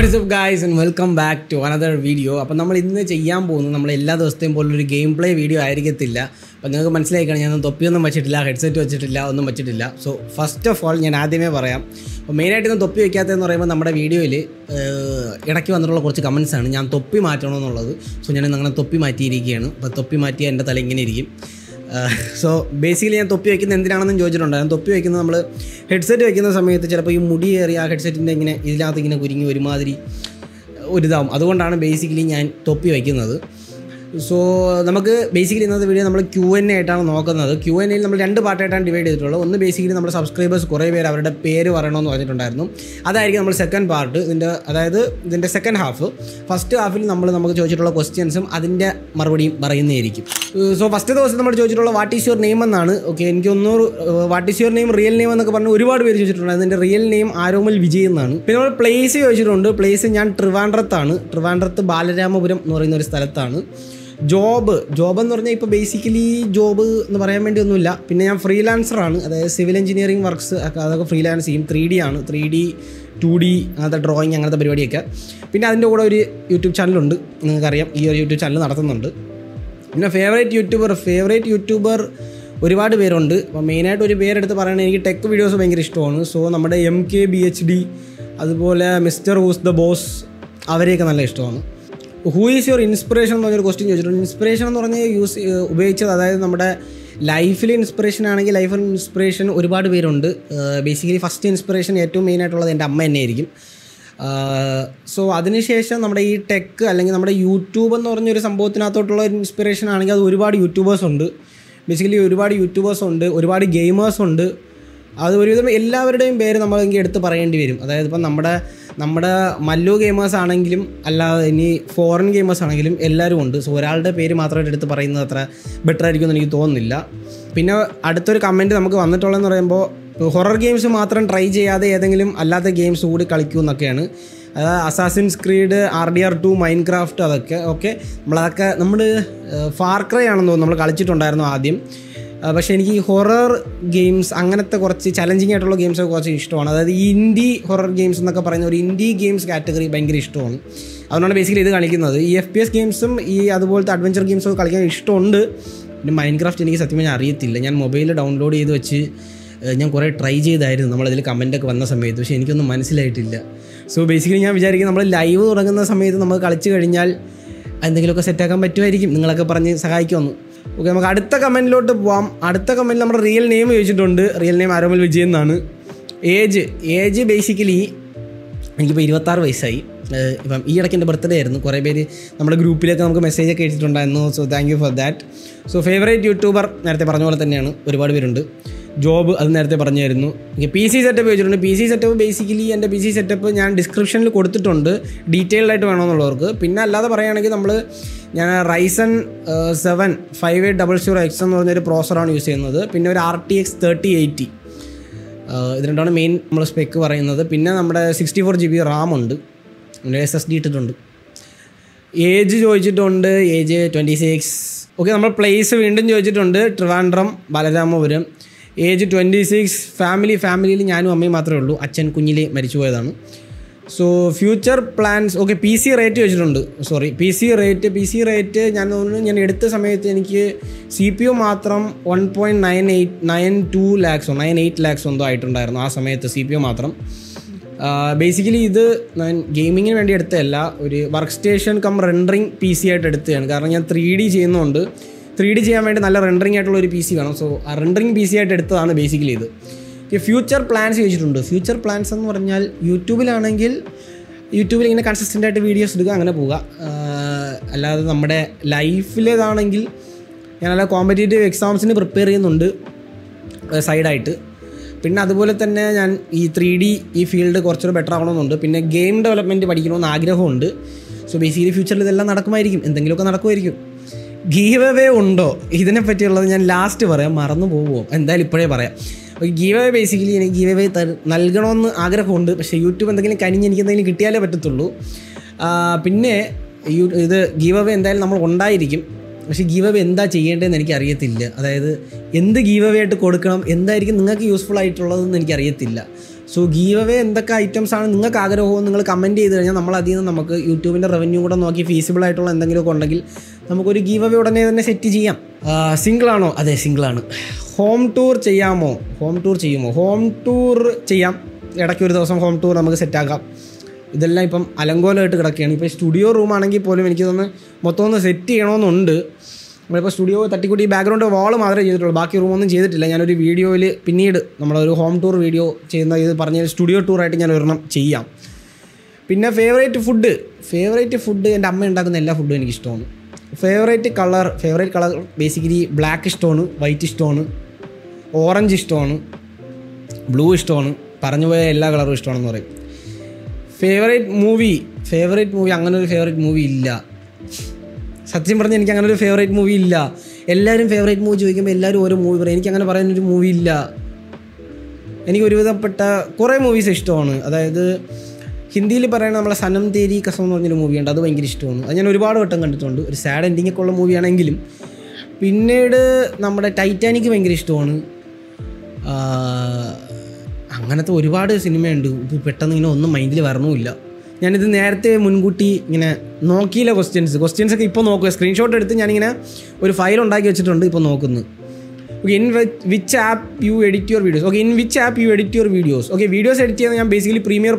What's up guys and welcome back to another video. അപ്പോൾ നമ്മൾ ഇന്ന് ചെയ്യാൻ പോകുന്നത് നമ്മൾ എല്ലാ ദിവസത്തെയും പോലെ ഒരു ഗെയിം പ്ലേ വീഡിയോ ആയിരിക്കത്തില്ല. അപ്പോൾ നിങ്ങൾക്ക് മനസ്സിലായിക്കാണ് ഞാൻ തൊപ്പിയൊന്നും വെച്ചിട്ടില്ല, ഹെഡ്സെറ്റ് വെച്ചിട്ടില്ല, ഒന്നും വെച്ചിട്ടില്ല. സോ ഫസ്റ്റ് ഓഫ് ഓൾ ഞാൻ ആദ്യമേ പറയാം, അപ്പോൾ മെയിനായിട്ട് ഇന്ന് തൊപ്പി വയ്ക്കാത്തതെന്ന് പറയുമ്പോൾ നമ്മുടെ വീഡിയോയിൽ ഇടയ്ക്ക് വന്നിട്ടുള്ള കുറച്ച് കമൻസ് ആണ് ഞാൻ തൊപ്പി മാറ്റണമെന്നുള്ളത്. സോ ഞാൻ അങ്ങനെ തൊപ്പി മാറ്റിയിരിക്കുകയാണ്. അപ്പോൾ തൊപ്പി മാറ്റിയാൽ എൻ്റെ തല ഇങ്ങനെ ഇരിക്കും. സോ ബേസിക്കലി ഞാൻ തൊപ്പി വയ്ക്കുന്നത് എന്തിനാണെന്നും ചോദിച്ചിട്ടുണ്ടായിരുന്നു. തൊപ്പി വയ്ക്കുന്നത് നമ്മൾ ഹെഡ്സെറ്റ് വയ്ക്കുന്ന സമയത്ത് ചിലപ്പോൾ ഈ മുടി കയറി ആ ഹെഡ്സെറ്റിൻ്റെ ഇങ്ങനെ ഇതിനകത്ത് ഇങ്ങനെ കുരുങ്ങി ഒരുമാതിരി ഒരിതാവും. അതുകൊണ്ടാണ് ബേസിക്കലി ഞാൻ തൊപ്പി വയ്ക്കുന്നത്. സോ നമുക്ക് ബേസിക്കലി ഇന്നത്തെ വീഡിയോ നമ്മൾ Q&A ആയിട്ടാണ് നോക്കുന്നത്. Q&Aയിൽ നമ്മൾ രണ്ട് പാർട്ടായിട്ടാണ് ഡിവൈഡ് ചെയ്തിട്ടുള്ളത്. ഒന്ന് ബേസിക്കലി നമ്മുടെ സബ്സ്ക്രൈബേഴ്സ് കുറേ പേര് അവരുടെ പേര് പറയണമെന്ന് പറഞ്ഞിട്ടുണ്ടായിരുന്നു. അതായിരിക്കും നമ്മൾ സെക്കൻഡ് പാർട്ട്. ഇതിൻ്റെ സെക്കൻഡ് ഹാഫ്. ഫസ്റ്റ് ഹാഫിൽ നമുക്ക് ചോദിച്ചിട്ടുള്ള ക്വസ്റ്റ്യൻസും അതിൻ്റെ മറുപടിയും പറയുന്നതായിരിക്കും. സോ ഫസ്റ്റ് ദിവസം നമ്മൾ ചോദിച്ചിട്ടുള്ള വാട്ട് ഈസ് യുവർ നെയിം എന്നാണ്. ഓക്കെ, എനിക്കൊന്നും what is your name, real name എന്നൊക്കെ പറഞ്ഞ് ഒരുപാട് പേര് ചോദിച്ചിട്ടുണ്ട്. അതിൻ്റെ റിയൽ നെയിം ആരോമൽ വിജയ് എന്നാണ്. പിന്നെ നമ്മൾ പ്ലേസ് ചോദിച്ചിട്ടുണ്ട്. പ്ലേസ് ഞാൻ ട്രിവാൻഡ്രത്ത് ബാലരാമപുരം എന്ന് പറയുന്ന ഒരു സ്ഥലത്താണ്. ജോബ് എന്ന് പറഞ്ഞാൽ ഇപ്പോൾ ബേസിക്കലി ജോബ് എന്ന് പറയാൻ വേണ്ടി ഒന്നുമില്ല. പിന്നെ ഞാൻ ഫ്രീലാൻസറാണ്, അതായത് സിവിൽ എഞ്ചിനീയറിംഗ് വർക്ക്സ് അതൊക്കെ ഫ്രീലാൻസ് ചെയ്യും. 3D ആണ്, 3D 2D അങ്ങനത്തെ ഡ്രോയിങ് അങ്ങനത്തെ പരിപാടിയൊക്കെ. പിന്നെ അതിൻ്റെ കൂടെ ഒരു യൂട്യൂബ് ചാനലുണ്ട്, നിങ്ങൾക്കറിയാം, ഈ ഒരു യൂട്യൂബ് ചാനൽ നടത്തുന്നുണ്ട്. പിന്നെ ഫേവറേറ്റ് യൂട്യൂബർ ഒരുപാട് പേരുണ്ട്. അപ്പോൾ മെയിനായിട്ട് ഒരു പേരെടുത്ത് പറയുകയാണെങ്കിൽ എനിക്ക് ടെക് വീഡിയോസ് ഭയങ്കര ഇഷ്ടമാണ്. സോ നമ്മുടെ MKBHD അതുപോലെ മിസ്റ്റർ ഹൂസ് ദ ബോസ് അവരെയൊക്കെ നല്ല ഇഷ്ടമാണ്. ഹൂ ഈസ് യുവർ ഇൻസ്പിറേഷൻ എന്ന് പറഞ്ഞൊരു ക്വസ്റ്റ്യൻ ചോദിച്ചിട്ടുണ്ട്. ഇൻസ്പിറേഷൻ എന്ന് പറഞ്ഞാൽ ഉപയോഗിച്ചത്, അതായത് നമ്മുടെ ലൈഫിൽ ഇൻസ്പിറേഷൻ ആണെങ്കിൽ ലൈഫിൽ ഇൻസ്പിറേഷൻ ഒരുപാട് പേരുണ്ട്. ബേസിക്കലി ഫസ്റ്റ് ഇൻസ്പിറേഷൻ ഏറ്റവും മെയിനായിട്ടുള്ളത് എൻ്റെ അമ്മ തന്നെയായിരിക്കും. സോ അതിനുശേഷം നമ്മുടെ ഈ ടെക്ക് അല്ലെങ്കിൽ നമ്മുടെ യൂട്യൂബ് എന്ന് പറഞ്ഞൊരു സംഭവത്തിനകത്തോട്ടുള്ള ഇൻസ്പിറേഷൻ ആണെങ്കിൽ അത് ഒരുപാട് യൂട്യൂബേഴ്സ് ഉണ്ട്. ബേസിക്കലി ഒരുപാട് ഗെയിമേഴ്സ് ഉണ്ട്. അത് ഒരുവിധം എല്ലാവരുടെയും പേര് നമ്മളെങ്കിൽ എടുത്ത് പറയേണ്ടി വരും. അതായത് ഇപ്പം നമ്മുടെ മല്ലു ഗെയിമേഴ്സ് ആണെങ്കിലും അല്ലാതെ ഇനി ഫോറിൻ ഗെയിമേഴ്സ് ആണെങ്കിലും എല്ലാവരും ഉണ്ട്. സോ ഒരാളുടെ പേര് മാത്രമായിട്ട് എടുത്ത് പറയുന്നത് അത്ര ബെറ്റർ ആയിരിക്കുമെന്ന് എനിക്ക് തോന്നുന്നില്ല. പിന്നെ അടുത്തൊരു കമൻറ്റ് നമുക്ക് വന്നിട്ടുള്ളതെന്ന് പറയുമ്പോൾ ഹൊറർ ഗെയിംസ് മാത്രം ട്രൈ ചെയ്യാതെ ഏതെങ്കിലും അല്ലാത്ത ഗെയിംസ് കൂടി കളിക്കൂ എന്നൊക്കെയാണ്. അതായത് അസാസിൻസ് ക്രീഡ്, RDR2, മൈൻക്രാഫ്റ്റ് അതൊക്കെ നമ്മൾ ഫാർ ക്രൈ ആണെന്ന് തോന്നുന്നു നമ്മൾ കളിച്ചിട്ടുണ്ടായിരുന്നു ആദ്യം. പക്ഷേ എനിക്ക് ഈ ഹൊറർ ഗെയിംസ് അങ്ങനത്തെ കുറച്ച് ചലഞ്ചിങ് ആയിട്ടുള്ള ഗെയിംസൊക്കെ കുറച്ച് ഇഷ്ടമാണ്. അതായത് ഈ ഇൻഡി ഹൊറർ ഗെയിംസ് എന്നൊക്കെ പറയുന്ന ഒരു ഇൻഡി ഗെയിംസ് കാറ്റഗറി ഭയങ്കര ഇഷ്ടമാണ്. അതുകൊണ്ടാണ് ബേസിക്കലി ഇത് കളിക്കുന്നത്. ഈ FPS ഗെയിംസും ഈ അതുപോലത്തെ അഡ്വഞ്ചർ ഗെയിംസൊക്കെ കളിക്കാൻ ഇഷ്ടമുണ്ട്. പിന്നെ മൈൻക്രാഫ്റ്റ് എനിക്ക് സത്യം പറഞ്ഞാൽ അറിയത്തില്ല. ഞാൻ മൊബൈലിൽ ഡൗൺലോഡ് ചെയ്ത് വെച്ച് ഞാൻ കുറേ ട്രൈ ചെയ്തായിരുന്നു നമ്മളതിൽ കമൻറ്റൊക്കെ വന്ന സമയത്ത്, പക്ഷേ എനിക്കൊന്നും മനസ്സിലായിട്ടില്ല. സോ ബേസിക്കലി ഞാൻ വിചാരിക്കും നമ്മൾ ലൈവ് തുടങ്ങുന്ന സമയത്ത് നമ്മൾ കളിച്ച് കഴിഞ്ഞാൽ എന്തെങ്കിലുമൊക്കെ സെറ്റാക്കാൻ പറ്റുമായിരിക്കും, നിങ്ങളൊക്കെ പറഞ്ഞ് സഹായിക്കുമെന്ന്. ഓക്കെ, നമുക്ക് അടുത്ത കമൻറ്റിലോട്ട് പോവാം. അടുത്ത കമൻറ്റിൽ നമ്മുടെ റിയൽ നെയിം ചോദിച്ചിട്ടുണ്ട്. റിയൽ നെയിം ആരോമൽ വിജയ് എന്നാണ്. ഏജ് ബേസിക്കലി എനിക്കിപ്പോൾ 26 വയസ്സായി. ഇപ്പം ഈ ഇടയ്ക്ക് എൻ്റെ ബർത്ത്ഡേ ആയിരുന്നു. കുറേ പേര് നമ്മുടെ ഗ്രൂപ്പിലൊക്കെ നമുക്ക് മെസ്സേജൊക്കെ എഴുതിയിട്ടുണ്ടായിരുന്നു. So thank you for that. So favourite YouTuber നേരത്തെ പറഞ്ഞ പോലെ തന്നെയാണ്, ഒരുപാട് പേരുണ്ട്. ജോബ് അത് നേരത്തെ പറഞ്ഞായിരുന്നു. PC സെറ്റപ്പ് ചോദിച്ചിട്ടുണ്ട്. PC സെറ്റപ്പ് ബേസിക്കലി എൻ്റെ PC സെറ്റപ്പ് ഞാൻ ഡിസ്ക്രിപ്ഷനിൽ കൊടുത്തിട്ടുണ്ട്, ഡീറ്റെയിൽഡ് ആയിട്ട് വേണമെന്നുള്ളവർക്ക്. പിന്നെ അല്ലാതെ പറയുകയാണെങ്കിൽ ഞാൻ Ryzen 7 5800X എന്ന് പറഞ്ഞൊരു പ്രോസറാണ് യൂസ് ചെയ്യുന്നത്. പിന്നെ ഒരു RTX 3080, ഇത് രണ്ടാണ് മെയിൻ നമ്മൾ സ്പെക്ക് പറയുന്നത്. പിന്നെ നമ്മുടെ 64 GB RAM ഉണ്ട്, SSD ഇട്ടിട്ടുണ്ട്. ഏജ് ചോദിച്ചിട്ടുണ്ട്. ഏജ് 26. ഓക്കെ, നമ്മൾ പ്ലേസ് വീണ്ടും ചോദിച്ചിട്ടുണ്ട്. ട്രിവാൻഡ്രം ബാലരാമപുരം. ഏജ് 26. ഫാമിലിയിൽ ഞാനും അമ്മയും മാത്രമേ ഉള്ളൂ. അച്ഛൻ കുഞ്ഞിലേ മരിച്ചു പോയതാണ്. So future plans. Okay, PC rate ചോദിച്ചിട്ടുണ്ട്. PC റേറ്റ് ഞാൻ എടുത്ത സമയത്ത് എനിക്ക് CPU മാത്രം 1.98 lakhs എന്തോ ആയിട്ടുണ്ടായിരുന്നു ആ സമയത്ത്, CPU മാത്രം. ബേസിക്കലി ഇത് ഞാൻ ഗെയിമിങ്ങിന് വേണ്ടി എടുത്തതല്ല, ഒരു വർക്ക് സ്റ്റേഷൻ റെൻഡറിങ് PC ആയിട്ട് എടുത്തതാണ്. കാരണം ഞാൻ 3D ചെയ്യുന്നതുകൊണ്ട് 3D ചെയ്യാൻ വേണ്ടി നല്ല റെൻഡറിങ് ആയിട്ടുള്ള ഒരു PC വേണം. സോ ആ റെൻഡറിങ് PC ആയിട്ട് എടുത്തതാണ് ബേസിക്കലി ഇത്. ഫ്യൂച്ചർ പ്ലാൻസ് ചോദിച്ചിട്ടുണ്ട്. ഫ്യൂച്ചർ പ്ലാൻസ് എന്ന് പറഞ്ഞാൽ യൂട്യൂബിൽ ഇങ്ങനെ കൺസിസ്റ്റൻ്റ് ആയിട്ട് വീഡിയോസ് എടുക്കുക, അങ്ങനെ പോവുക. അല്ലാതെ നമ്മുടെ ലൈഫിലേതാണെങ്കിൽ ഞാനല്ല കോമ്പറ്റേറ്റീവ് എക്സാംസിന് പ്രിപ്പയർ ചെയ്യുന്നുണ്ട് സൈഡായിട്ട്. പിന്നെ അതുപോലെ തന്നെ ഞാൻ ഈ 3D ഈ ഫീൽഡ് കുറച്ചുകൂടെ ബെറ്റർ ആവണമെന്നുണ്ട്. പിന്നെ ഗെയിം ഡെവലപ്മെൻറ്റ് പഠിക്കണമെന്ന് ആഗ്രഹമുണ്ട്. സോ ബേസിക്കലി ഫ്യൂച്ചറിൽ ഇതെല്ലാം നടക്കുമായിരിക്കും, എന്തെങ്കിലുമൊക്കെ നടക്കുമായിരിക്കും. ഗീവ് അവേ ഉണ്ടോ, ഇതിനെ പറ്റിയുള്ളത് ഞാൻ ലാസ്റ്റ് പറയാം, മറന്നു പോകുമോ, എന്തായാലും ഇപ്പോഴേ പറയാം. ഗീവ് അവേ ബേസിക്കലി എനിക്ക് ഗീവ് അവേ നൽകണമെന്ന് ആഗ്രഹമുണ്ട്. പക്ഷേ യൂട്യൂബ് എന്തെങ്കിലും എനിക്ക് എന്തെങ്കിലും കിട്ടിയാലേ പറ്റത്തുള്ളൂ. പിന്നെ ഇത് ഗീവ് അവേ എന്തായാലും നമ്മൾ ഉണ്ടായിരിക്കും. പക്ഷേ ഗീവ് അവേ എന്താ ചെയ്യേണ്ടതെന്ന് എനിക്കറിയത്തില്ല. അതായത് എന്ത് ഗീവ് അവേ ആയിട്ട് കൊടുക്കണം, എന്തായിരിക്കും നിങ്ങൾക്ക് യൂസ്ഫുൾ ആയിട്ടുള്ളതെന്ന് എനിക്കറിയത്തില്ല. സോ ഗീവ് അവേ എന്തൊക്കെ ഐറ്റംസ് ആണ് നിങ്ങൾക്ക് ആഗ്രഹവും നിങ്ങൾ കമൻറ്റ് ചെയ്ത് കഴിഞ്ഞാൽ നമ്മൾ അതിൽ നിന്ന് നമുക്ക് യൂട്യൂബിൻ്റെ റവന്യൂ കൂടെ നോക്കി ഫീസിബിൾ ആയിട്ടുള്ള എന്തെങ്കിലുമൊക്കെ ഉണ്ടെങ്കിൽ നമുക്കൊരു ഗീവ് അവേ ഉടനെ തന്നെ സെറ്റ് ചെയ്യാം. സിംഗിളാണോ? അതെ, സിംഗിളാണ്. ഹോം ടൂർ ചെയ്യാമോ? ഹോം ടൂർ ചെയ്യുമോ? ഹോം ടൂർ ചെയ്യാം. ഇടയ്ക്ക് ഒരു ദിവസം ഹോം ടൂർ നമുക്ക് സെറ്റാക്കാം. ഇതെല്ലാം ഇപ്പം അലങ്കോലമായിട്ട് കിടക്കുകയാണ്. ഇപ്പോൾ സ്റ്റുഡിയോ റൂമാണെങ്കിൽ പോലും എനിക്ക് മൊത്തം ഒന്ന് സെറ്റ് ചെയ്യണമെന്നുണ്ട്. നമ്മളിപ്പോൾ സ്റ്റുഡിയോ തട്ടിക്കൂട്ടി ബാക്ക്ഗ്രൗണ്ട് വാൾ മാത്രമേ ചെയ്തിട്ടുള്ളൂ, ബാക്കി റൂമൊന്നും ചെയ്തിട്ടില്ല. ഞാനൊരു വീഡിയോയിൽ പിന്നീട് നമ്മളൊരു ഹോം ടൂർ വീഡിയോ ചെയ്യുന്ന ഇത് പറഞ്ഞ സ്റ്റുഡിയോ ടൂറായിട്ട് ഞാൻ ഒരെണ്ണം ചെയ്യാം. പിന്നെ ഫേവറേറ്റ് ഫുഡ് എൻ്റെ അമ്മ ഉണ്ടാക്കുന്ന എല്ലാ ഫുഡും എനിക്കിഷ്ടമാണ്. ഫേവറേറ്റ് കളർ ബേസിക്കലി ബ്ലാക്ക് ഇഷ്ടമാണ്, വൈറ്റ് ഇഷ്ടമാണ്, ഓറഞ്ച് ഇഷ്ടമാണ്, ബ്ലൂ ഇഷ്ടമാണ്, പറഞ്ഞു പോയ എല്ലാ കളറും ഇഷ്ടമാണെന്ന് പറയും. ഫേവറേറ്റ് മൂവി അങ്ങനെ ഒരു ഫേവറേറ്റ് മൂവി ഇല്ല. സത്യം പറഞ്ഞാൽ എനിക്ക് അങ്ങനെ ഒരു ഫേവറേറ്റ് മൂവി ഇല്ല. എല്ലാവരും ഫേവറേറ്റ് മൂവി ചോദിക്കുമ്പോൾ എല്ലാവരും ഓരോ മൂവി പറയും. എനിക്കങ്ങനെ പറയാനൊരു മൂവി ഇല്ല. എനിക്ക് ഒരുവിധപ്പെട്ട കുറേ മൂവീസ് ഇഷ്ടമാണ്. അതായത് ഹിന്ദിയിൽ പറയുന്ന നമ്മളെ സനം തേരി കസം എന്ന് പറഞ്ഞൊരു മൂവിയുണ്ട്, അത് ഭയങ്കര ഇഷ്ടമാണ്. അത് ഞാൻ ഒരുപാട് വട്ടം കണ്ടിട്ടുണ്ട്. ഒരു സാഡ് എൻഡിങ്ങൊക്കെ ഉള്ള മൂവിയാണെങ്കിലും. പിന്നീട് നമ്മുടെ ടൈറ്റാനിക് ഭയങ്കര ഇഷ്ടമാണ്. അങ്ങനത്തെ ഒരുപാട് സിനിമയുണ്ട്. ഇത് പെട്ടെന്ന് ഇങ്ങനെ ഒന്നും മൈൻഡിൽ വരണമില്ല. ഞാനിത് നേരത്തെ മുൻകൂട്ടി ഇങ്ങനെ നോക്കിയില്ല. ക്വസ്റ്റ്യൻസൊക്കെ ഇപ്പോൾ നോക്കുക. സ്ക്രീൻഷോട്ട് എടുത്ത് ഞാനിങ്ങനെ ഒരു ഫയൽ ഉണ്ടാക്കി വെച്ചിട്ടുണ്ട്, ഇപ്പോൾ നോക്കുന്നു. Okay, in which app you edit your videos? Okay, in which app you edit your videos? Okay, videos edit ചെയ്യുന്നത് ഞാൻ ബേസിക്കലി പ്രീമിയർ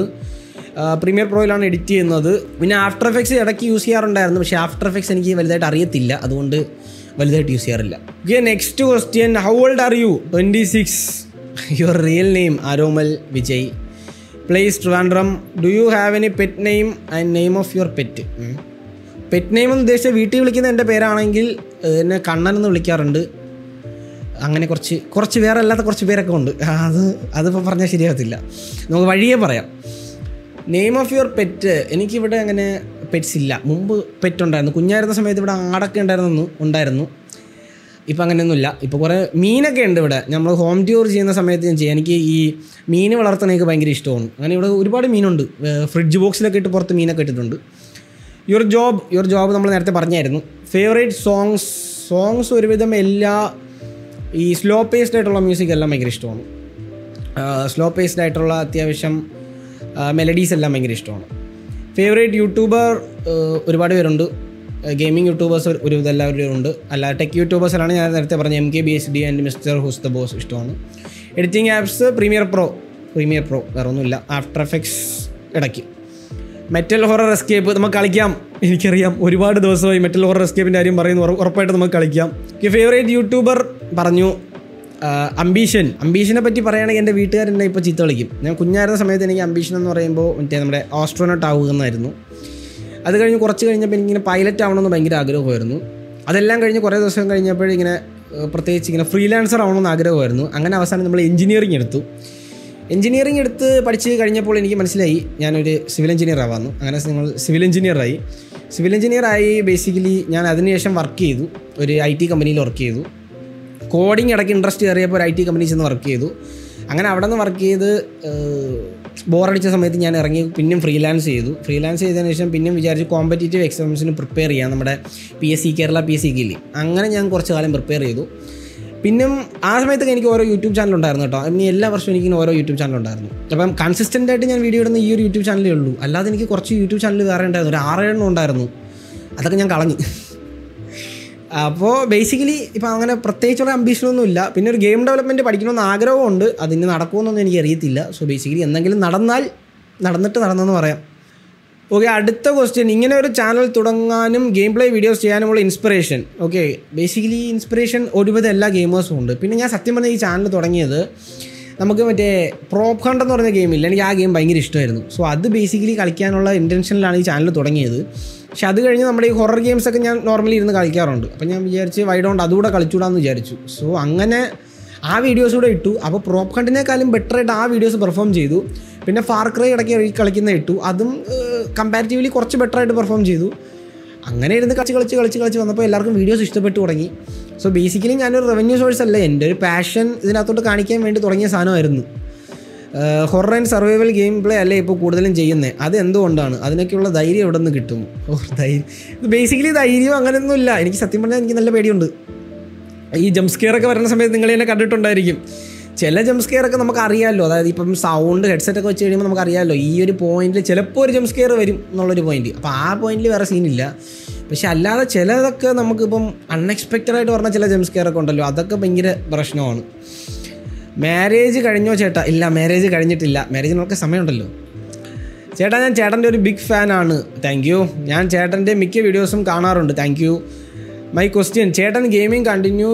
പ്രോയിലാണ് എഡിറ്റ് ചെയ്യുന്നത്. പിന്നെ ആഫ്റ്റർ എഫക്ട്സ് ഇടയ്ക്ക് യൂസ് ചെയ്യാറുണ്ടായിരുന്നു, പക്ഷേ ആഫ്റ്റർ എഫക്ട്സ് എനിക്ക് വലുതായിട്ട് അറിയത്തില്ല, അതുകൊണ്ട് വലുതായിട്ട് യൂസ് ചെയ്യാറില്ല. Okay, next question. How old are you? 26. Your real name? Aromal Vijay. Place Trivandrum. Do you have any pet name and name of your pet? Pet name എന്ന് ഉദ്ദേശിച്ച വീട്ടിൽ വിളിക്കുന്ന എൻ്റെ പേരാണെങ്കിൽ എന്നെ കണ്ണൻ എന്ന് വിളിക്കാറുണ്ട്. അങ്ങനെ കുറച്ച് വേറെ അല്ലാത്ത കുറച്ച് പേരൊക്കെ ഉണ്ട്. അതിപ്പോൾ പറഞ്ഞാൽ ശരിയാകത്തില്ല, നമുക്ക് വഴിയേ പറയാം. Name of your pet? എനിക്കിവിടെ അങ്ങനെ പെറ്റ്സ് ഇല്ല. മുമ്പ് പെറ്റ് ഉണ്ടായിരുന്നു. കുഞ്ഞായിരുന്ന സമയത്ത് ഇവിടെ ആടൊക്കെ ഉണ്ടായിരുന്നു. ഇപ്പം അങ്ങനെയൊന്നുമില്ല. ഇപ്പോൾ കുറേ മീനൊക്കെ ഉണ്ട് ഇവിടെ. നമ്മൾ ഹോം ടൂർ ചെയ്യുന്ന സമയത്ത് ഞാൻ ചെയ്യാം. എനിക്ക് ഈ മീൻ വളർത്താനൊക്കെ ഭയങ്കര ഇഷ്ടമാണ്. അങ്ങനെ ഇവിടെ ഒരുപാട് മീനുണ്ട്. ഫ്രിഡ്ജ് ബോക്സിലൊക്കെ ഇട്ട് പുറത്ത് മീനൊക്കെ ഇട്ടിട്ടുണ്ട്. യുവർ ജോബ് നമ്മൾ നേരത്തെ പറഞ്ഞായിരുന്നു. ഫേവറേറ്റ് സോങ്സ് ഒരുവിധം എല്ലാ ഈ സ്ലോ പേസ്ഡ് ആയിട്ടുള്ള മ്യൂസിക് എല്ലാം ഭയങ്കര ഇഷ്ടമാണ്. സ്ലോ പേസ്ഡ് ആയിട്ടുള്ള അത്യാവശ്യം മെലഡീസ് എല്ലാം ഭയങ്കര ഇഷ്ടമാണ്. ഫേവറേറ്റ് യൂട്യൂബർ ഒരുപാട് പേരുണ്ട്. ഗെയിമിംഗ് യൂട്യൂബേഴ്സ് ഒരുവിധം എല്ലാവരും ഉണ്ട്. അല്ല, ടെക് യൂട്യൂബേഴ്സിലാണ് ഞാൻ നേരത്തെ പറഞ്ഞ MKBHD and Mister Who's the Boss ഇഷ്ടമാണ്. എഡിറ്റിംഗ് ആപ്സ് പ്രീമിയർ പ്രോ വേറെ ഒന്നുമില്ല. ആഫ്റ്റർ എഫക്ട്സ് ഇടയ്ക്ക്. മെറ്റൽ ഹൊറർ എസ്കേപ്പ് നമുക്ക് കളിക്കാം. എനിക്കറിയാം, ഒരുപാട് ദിവസമായി മെറ്റൽ ഹൊറർ എസ്കേപ്പിൻ്റെ കാര്യം പറയുന്നു. ഉറപ്പായിട്ട് നമുക്ക് കളിക്കാം. ഫേവറേറ്റ് യൂട്യൂബർ പറഞ്ഞു. അംബീഷനെ പറ്റി പറയുകയാണെങ്കിൽ എൻ്റെ വീട്ടുകാരെന്നെ ഇപ്പോൾ ചീത്ത കളിക്കും. ഞാൻ കുഞ്ഞായിരുന്ന സമയത്ത് എനിക്ക് അംബീഷൻ എന്ന് പറയുമ്പോൾ നമ്മുടെ ആസ്ട്രോനോട്ട് ആവുക എന്നായിരുന്നു. അത് കഴിഞ്ഞ് കുറച്ച് കഴിഞ്ഞപ്പോൾ എനിക്കിങ്ങനെ പൈലറ്റ് ആവണമെന്ന് ഭയങ്കര ആഗ്രഹമായിരുന്നു. അതെല്ലാം കഴിഞ്ഞ് കുറേ ദിവസം കഴിഞ്ഞപ്പോഴിങ്ങനെ പ്രത്യേകിച്ച് ഇങ്ങനെ ഫ്രീലാൻസർ ആവണമെന്ന് ആഗ്രഹമായിരുന്നു. അങ്ങനെ അവസാനം നമ്മൾ എഞ്ചിനീയറിംഗ് എടുത്ത് പഠിച്ച് കഴിഞ്ഞപ്പോൾ എനിക്ക് മനസ്സിലായി ഞാനൊരു സിവിൽ എഞ്ചിനീയർ ആവാമെന്ന്. അങ്ങനെ സിവിൽ എഞ്ചിനീയറായി ബേസിക്കലി ഞാൻ അതിനുശേഷം വർക്ക് ചെയ്തു. ഒരു IT കമ്പനിയിൽ വർക്ക് ചെയ്തു. കോഡിങ് ഇടയ്ക്ക് ഇൻട്രസ്റ്റ് കയറിയപ്പോൾ ഒരു IT കമ്പനിയിൽ ചെന്ന് വർക്ക് ചെയ്തു. അങ്ങനെ അവിടെ നിന്ന് വർക്ക് ചെയ്ത് ബോറടിച്ച സമയത്ത് ഞാൻ ഇറങ്ങി പിന്നെയും ഫ്രീലാൻസ് ചെയ്തതിന് ശേഷം പിന്നെയും വിചാരിച്ചു കോമ്പറ്റേറ്റീവ് എക്സാംസിന് പ്രിപ്പയർ ചെയ്യാം. നമ്മുടെ കേരള PSC ഇല്ലേ, അങ്ങനെ ഞാൻ കുറച്ച് കാലം പ്രിപ്പയർ ചെയ്തു. പിന്നും ആ സമയത്തൊക്കെ എനിക്ക് ഓരോ യൂട്യൂബ് ചാനൽ ഉണ്ടായിരുന്നു കേട്ടോ. ഇനി എല്ലാ വർഷവും എനിക്ക് ഓരോ യൂട്യൂബ് ചാനൽ ഉണ്ടായിരുന്നു. അപ്പം കൺസിസ്റ്റൻ്റ് ആയിട്ട് ഞാൻ വീഡിയോ ഇടുന്ന ഈ ഒരു യൂട്യൂബ് ചാനലേ ഉള്ളൂ. അല്ലാതെ എനിക്ക് കുറച്ച് യൂട്യൂബ് ചാനൽ വേറെ ഉണ്ടായിരുന്നു, ഒരു 6-7 ഉണ്ടായിരുന്നു. അതൊക്കെ ഞാൻ കളഞ്ഞു. അപ്പോൾ ബേസിക്കലി ഇപ്പം അങ്ങനെ പ്രത്യേകിച്ചുള്ള അംബീഷനൊന്നുമില്ല. പിന്നെ ഒരു ഗെയിം ഡെവലപ്മെൻറ്റ് പഠിക്കണമെന്ന് ആഗ്രഹമുണ്ട്. അതിന് നടക്കുമെന്നൊന്നും എനിക്ക് അറിയത്തില്ല. സോ ബേസിക്കലി എന്തെങ്കിലും നടന്നെന്ന് പറയാം. ഓക്കെ, അടുത്ത ക്വസ്റ്റ്യൻ. ഇങ്ങനെ ഒരു ചാനൽ തുടങ്ങാനും ഗെയിം പ്ലേ വീഡിയോസ് ചെയ്യാനുമുള്ള ഇൻസ്പിറേഷൻ? ഓക്കെ, ബേസിക്കലി ഇൻസ്പിറേഷൻ ഒരുവിധം എല്ലാ ഗെയിമേഴ്സും ഉണ്ട്. പിന്നെ ഞാൻ സത്യം പറഞ്ഞ ഈ ചാനൽ തുടങ്ങിയത് നമുക്ക് മറ്റേ പ്രോപ്പ് ഹണ്ട് എന്ന് പറഞ്ഞ ഗെയിമില്ല, എനിക്ക് ആ ഗെയിം ഭയങ്കര ഇഷ്ടമായിരുന്നു. സോ അത് ബേസിക്കലി കളിക്കാനുള്ള ഇൻറ്റൻഷനിലാണ് ഈ ചാനൽ തുടങ്ങിയത്. പക്ഷെ അത് കഴിഞ്ഞ് നമ്മുടെ ഈ ഹൊറർ ഗെയിംസൊക്കെ ഞാൻ നോർമലി ഇരുന്ന് കളിക്കാറുണ്ട്. അപ്പം ഞാൻ വിചാരിച്ച് വൈഡോണ്ട് അതുകൂടെ കളിച്ചുകൂടാന്ന് വിചാരിച്ചു. സോ അങ്ങനെ ആ വീഡിയോസ് കൂടെ ഇട്ടു. അപ്പോൾ പ്രോപ്പ് ഹണ്ടിനേക്കാളും ബെറ്ററായിട്ട് ആ വീഡിയോസ് പെർഫോം ചെയ്തു. പിന്നെ ഫാർ ക്രൈ ഇടയ്ക്ക് കളിക്കുന്ന ഇട്ടു. അതും കമ്പാരിറ്റീവ്ലി കുറച്ച് ബെറ്ററായിട്ട് പെർഫോം ചെയ്തു. അങ്ങനെ ഇരുന്ന് കളിച്ച് വന്നപ്പോൾ എല്ലാവർക്കും വീഡിയോസ് ഇഷ്ടപ്പെട്ടു തുടങ്ങി. സോ ബേസിക്കലി ഞാനൊരു റവന്യൂ സോഴ്സ് അല്ല, എൻ്റെ ഒരു പാഷൻ ഇതിനകത്തോട്ട് കാണിക്കാൻ വേണ്ടി തുടങ്ങിയ സാധനമായിരുന്നു. Horror and survival game play അല്ലേ ഇപ്പോൾ കൂടുതലും ചെയ്യുന്നത്. അത് എന്തുകൊണ്ടാണ്? അതിനൊക്കെയുള്ള ധൈര്യം എവിടെ നിന്ന് കിട്ടും? ബേസിക്കലി ധൈര്യം അങ്ങനെയൊന്നുമില്ല. എനിക്ക് സത്യം പറഞ്ഞാൽ എനിക്ക് നല്ല പേടിയുണ്ട്. ഈ ജംപ് സ്കെയറൊക്കെ വരുന്ന സമയത്ത് നിങ്ങൾ എന്നെ കണ്ടിട്ടുണ്ടായിരിക്കും. ചില ജംപ് സ്കെയർ ഒക്കെ നമുക്ക് അറിയാമല്ലോ, അതായത് ഇപ്പം സൗണ്ട് ഹെഡ്സെറ്റൊക്കെ വെച്ച് കഴിയുമ്പോൾ നമുക്കറിയാമല്ലോ ഈ ഒരു പോയിന്റിൽ ചിലപ്പോൾ ഒരു ജംപ് സ്കെയർ വരും എന്നുള്ളൊരു പോയിന്റ്. അപ്പോൾ ആ പോയിന്റിൽ വേറെ സീനില്ല. പക്ഷെ അല്ലാതെ ചിലതൊക്കെ നമുക്കിപ്പം അൺഎക്സ്പെക്റ്റഡ് ആയിട്ട് പറഞ്ഞ ചില ജംപ് സ്കെയർ ഒക്കെ ഉണ്ടല്ലോ, അതൊക്കെ ഭയങ്കര പ്രശ്നമാണ്. മാരേജ് കഴിഞ്ഞോ ചേട്ടാ? ഇല്ല, മാരേജ് കഴിഞ്ഞിട്ടില്ല. മാരേജിനൊക്കെ സമയമുണ്ടല്ലോ. ചേട്ടാ ഞാൻ ചേട്ടൻ്റെ ഒരു ബിഗ് ഫാനാണ്. Thank you. ഞാൻ ചേട്ടൻ്റെ മിക്ക വീഡിയോസും കാണാറുണ്ട്. Thank you. മൈ ക്വസ്റ്റ്യൻ, ചേട്ടൻ ഗെയിമിംഗ് കണ്ടിന്യൂ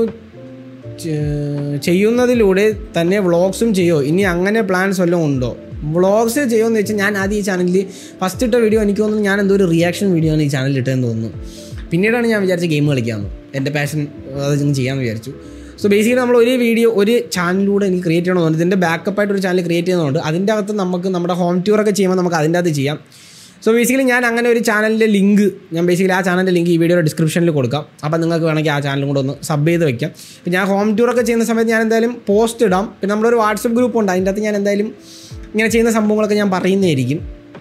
ചെയ്യുന്നതിലൂടെ തന്നെ വ്ളോഗ്സും ചെയ്യുമോ? ഇനി അങ്ങനെ പ്ലാൻസ് വല്ലതും ഉണ്ടോ? വ്ളോഗ്സ് ചെയ്യുമെന്ന് വെച്ചാൽ ഞാൻ ആദ്യം ഈ ചാനലിൽ ഫസ്റ്റ് ഇട്ട വീഡിയോ എനിക്ക് തോന്നുന്നു ഞാൻ എന്തോ ഒരു റിയാക്ഷൻ വീഡിയോ ആണ് ഈ ചാനലിൽ ഇട്ടതെന്ന് തോന്നുന്നു. പിന്നീടാണ് ഞാൻ വിചാരിച്ച ഗെയിം കളിക്കാമെന്ന്, എൻ്റെ പാഷൻ അതൊന്നും ചെയ്യാമെന്ന് വിചാരിച്ചു. സോ ബേസിക്കലി നമ്മൾ ഒരു വീഡിയോ ഒരു ചാനലിലൂടെ എനിക്ക് ക്രിയേറ്റ് ചെയ്യണമെന്നുണ്ട്. ഇതിൻ്റെ ബാക്കപ്പായിട്ട് ഒരു ചാനൽ ക്രിയേറ്റ് ചെയ്യുന്നതുകൊണ്ട് അതിൻ്റെ അകത്ത് നമുക്ക് നമ്മുടെ ഹോം ടൂറൊക്കെ ചെയ്യുമ്പോൾ നമുക്ക് അതിൻ്റെ അകത്ത് ചെയ്യാം. സോ ബേസിക്കലി ഞാൻ അങ്ങനെ ഒരു ചാനലിൻ്റെ ലിങ്ക് ഞാൻ ബേസിക്കലി ആ ചാനലിൻ്റെ ലിങ്ക് ഈ വീഡിയോയുടെ ഡിസ്ക്രിപ്ഷനിൽ കൊടുക്കാം. അപ്പോൾ നിങ്ങൾക്ക് വേണമെങ്കിൽ ആ ചാനലും കൂടെ ഒന്ന് സബ് ചെയ്ത് വെക്കാം. പിന്നെ ഞാൻ ഹോം ടൂറൊക്കെ ചെയ്യുന്ന സമയത്ത് ഞാൻ എന്തായാലും പോസ്റ്റ് ഇടാം. പിന്നെ നമ്മളൊരു വാട്സപ്പ് ഗ്രൂപ്പ് ഉണ്ട്, അതിൻ്റെ അകത്ത് ഞാൻ എന്തായാലും ഇങ്ങനെ ചെയ്യുന്ന സംഭവങ്ങളൊക്കെ ഞാൻ പറയുന്നതായിരിക്കും.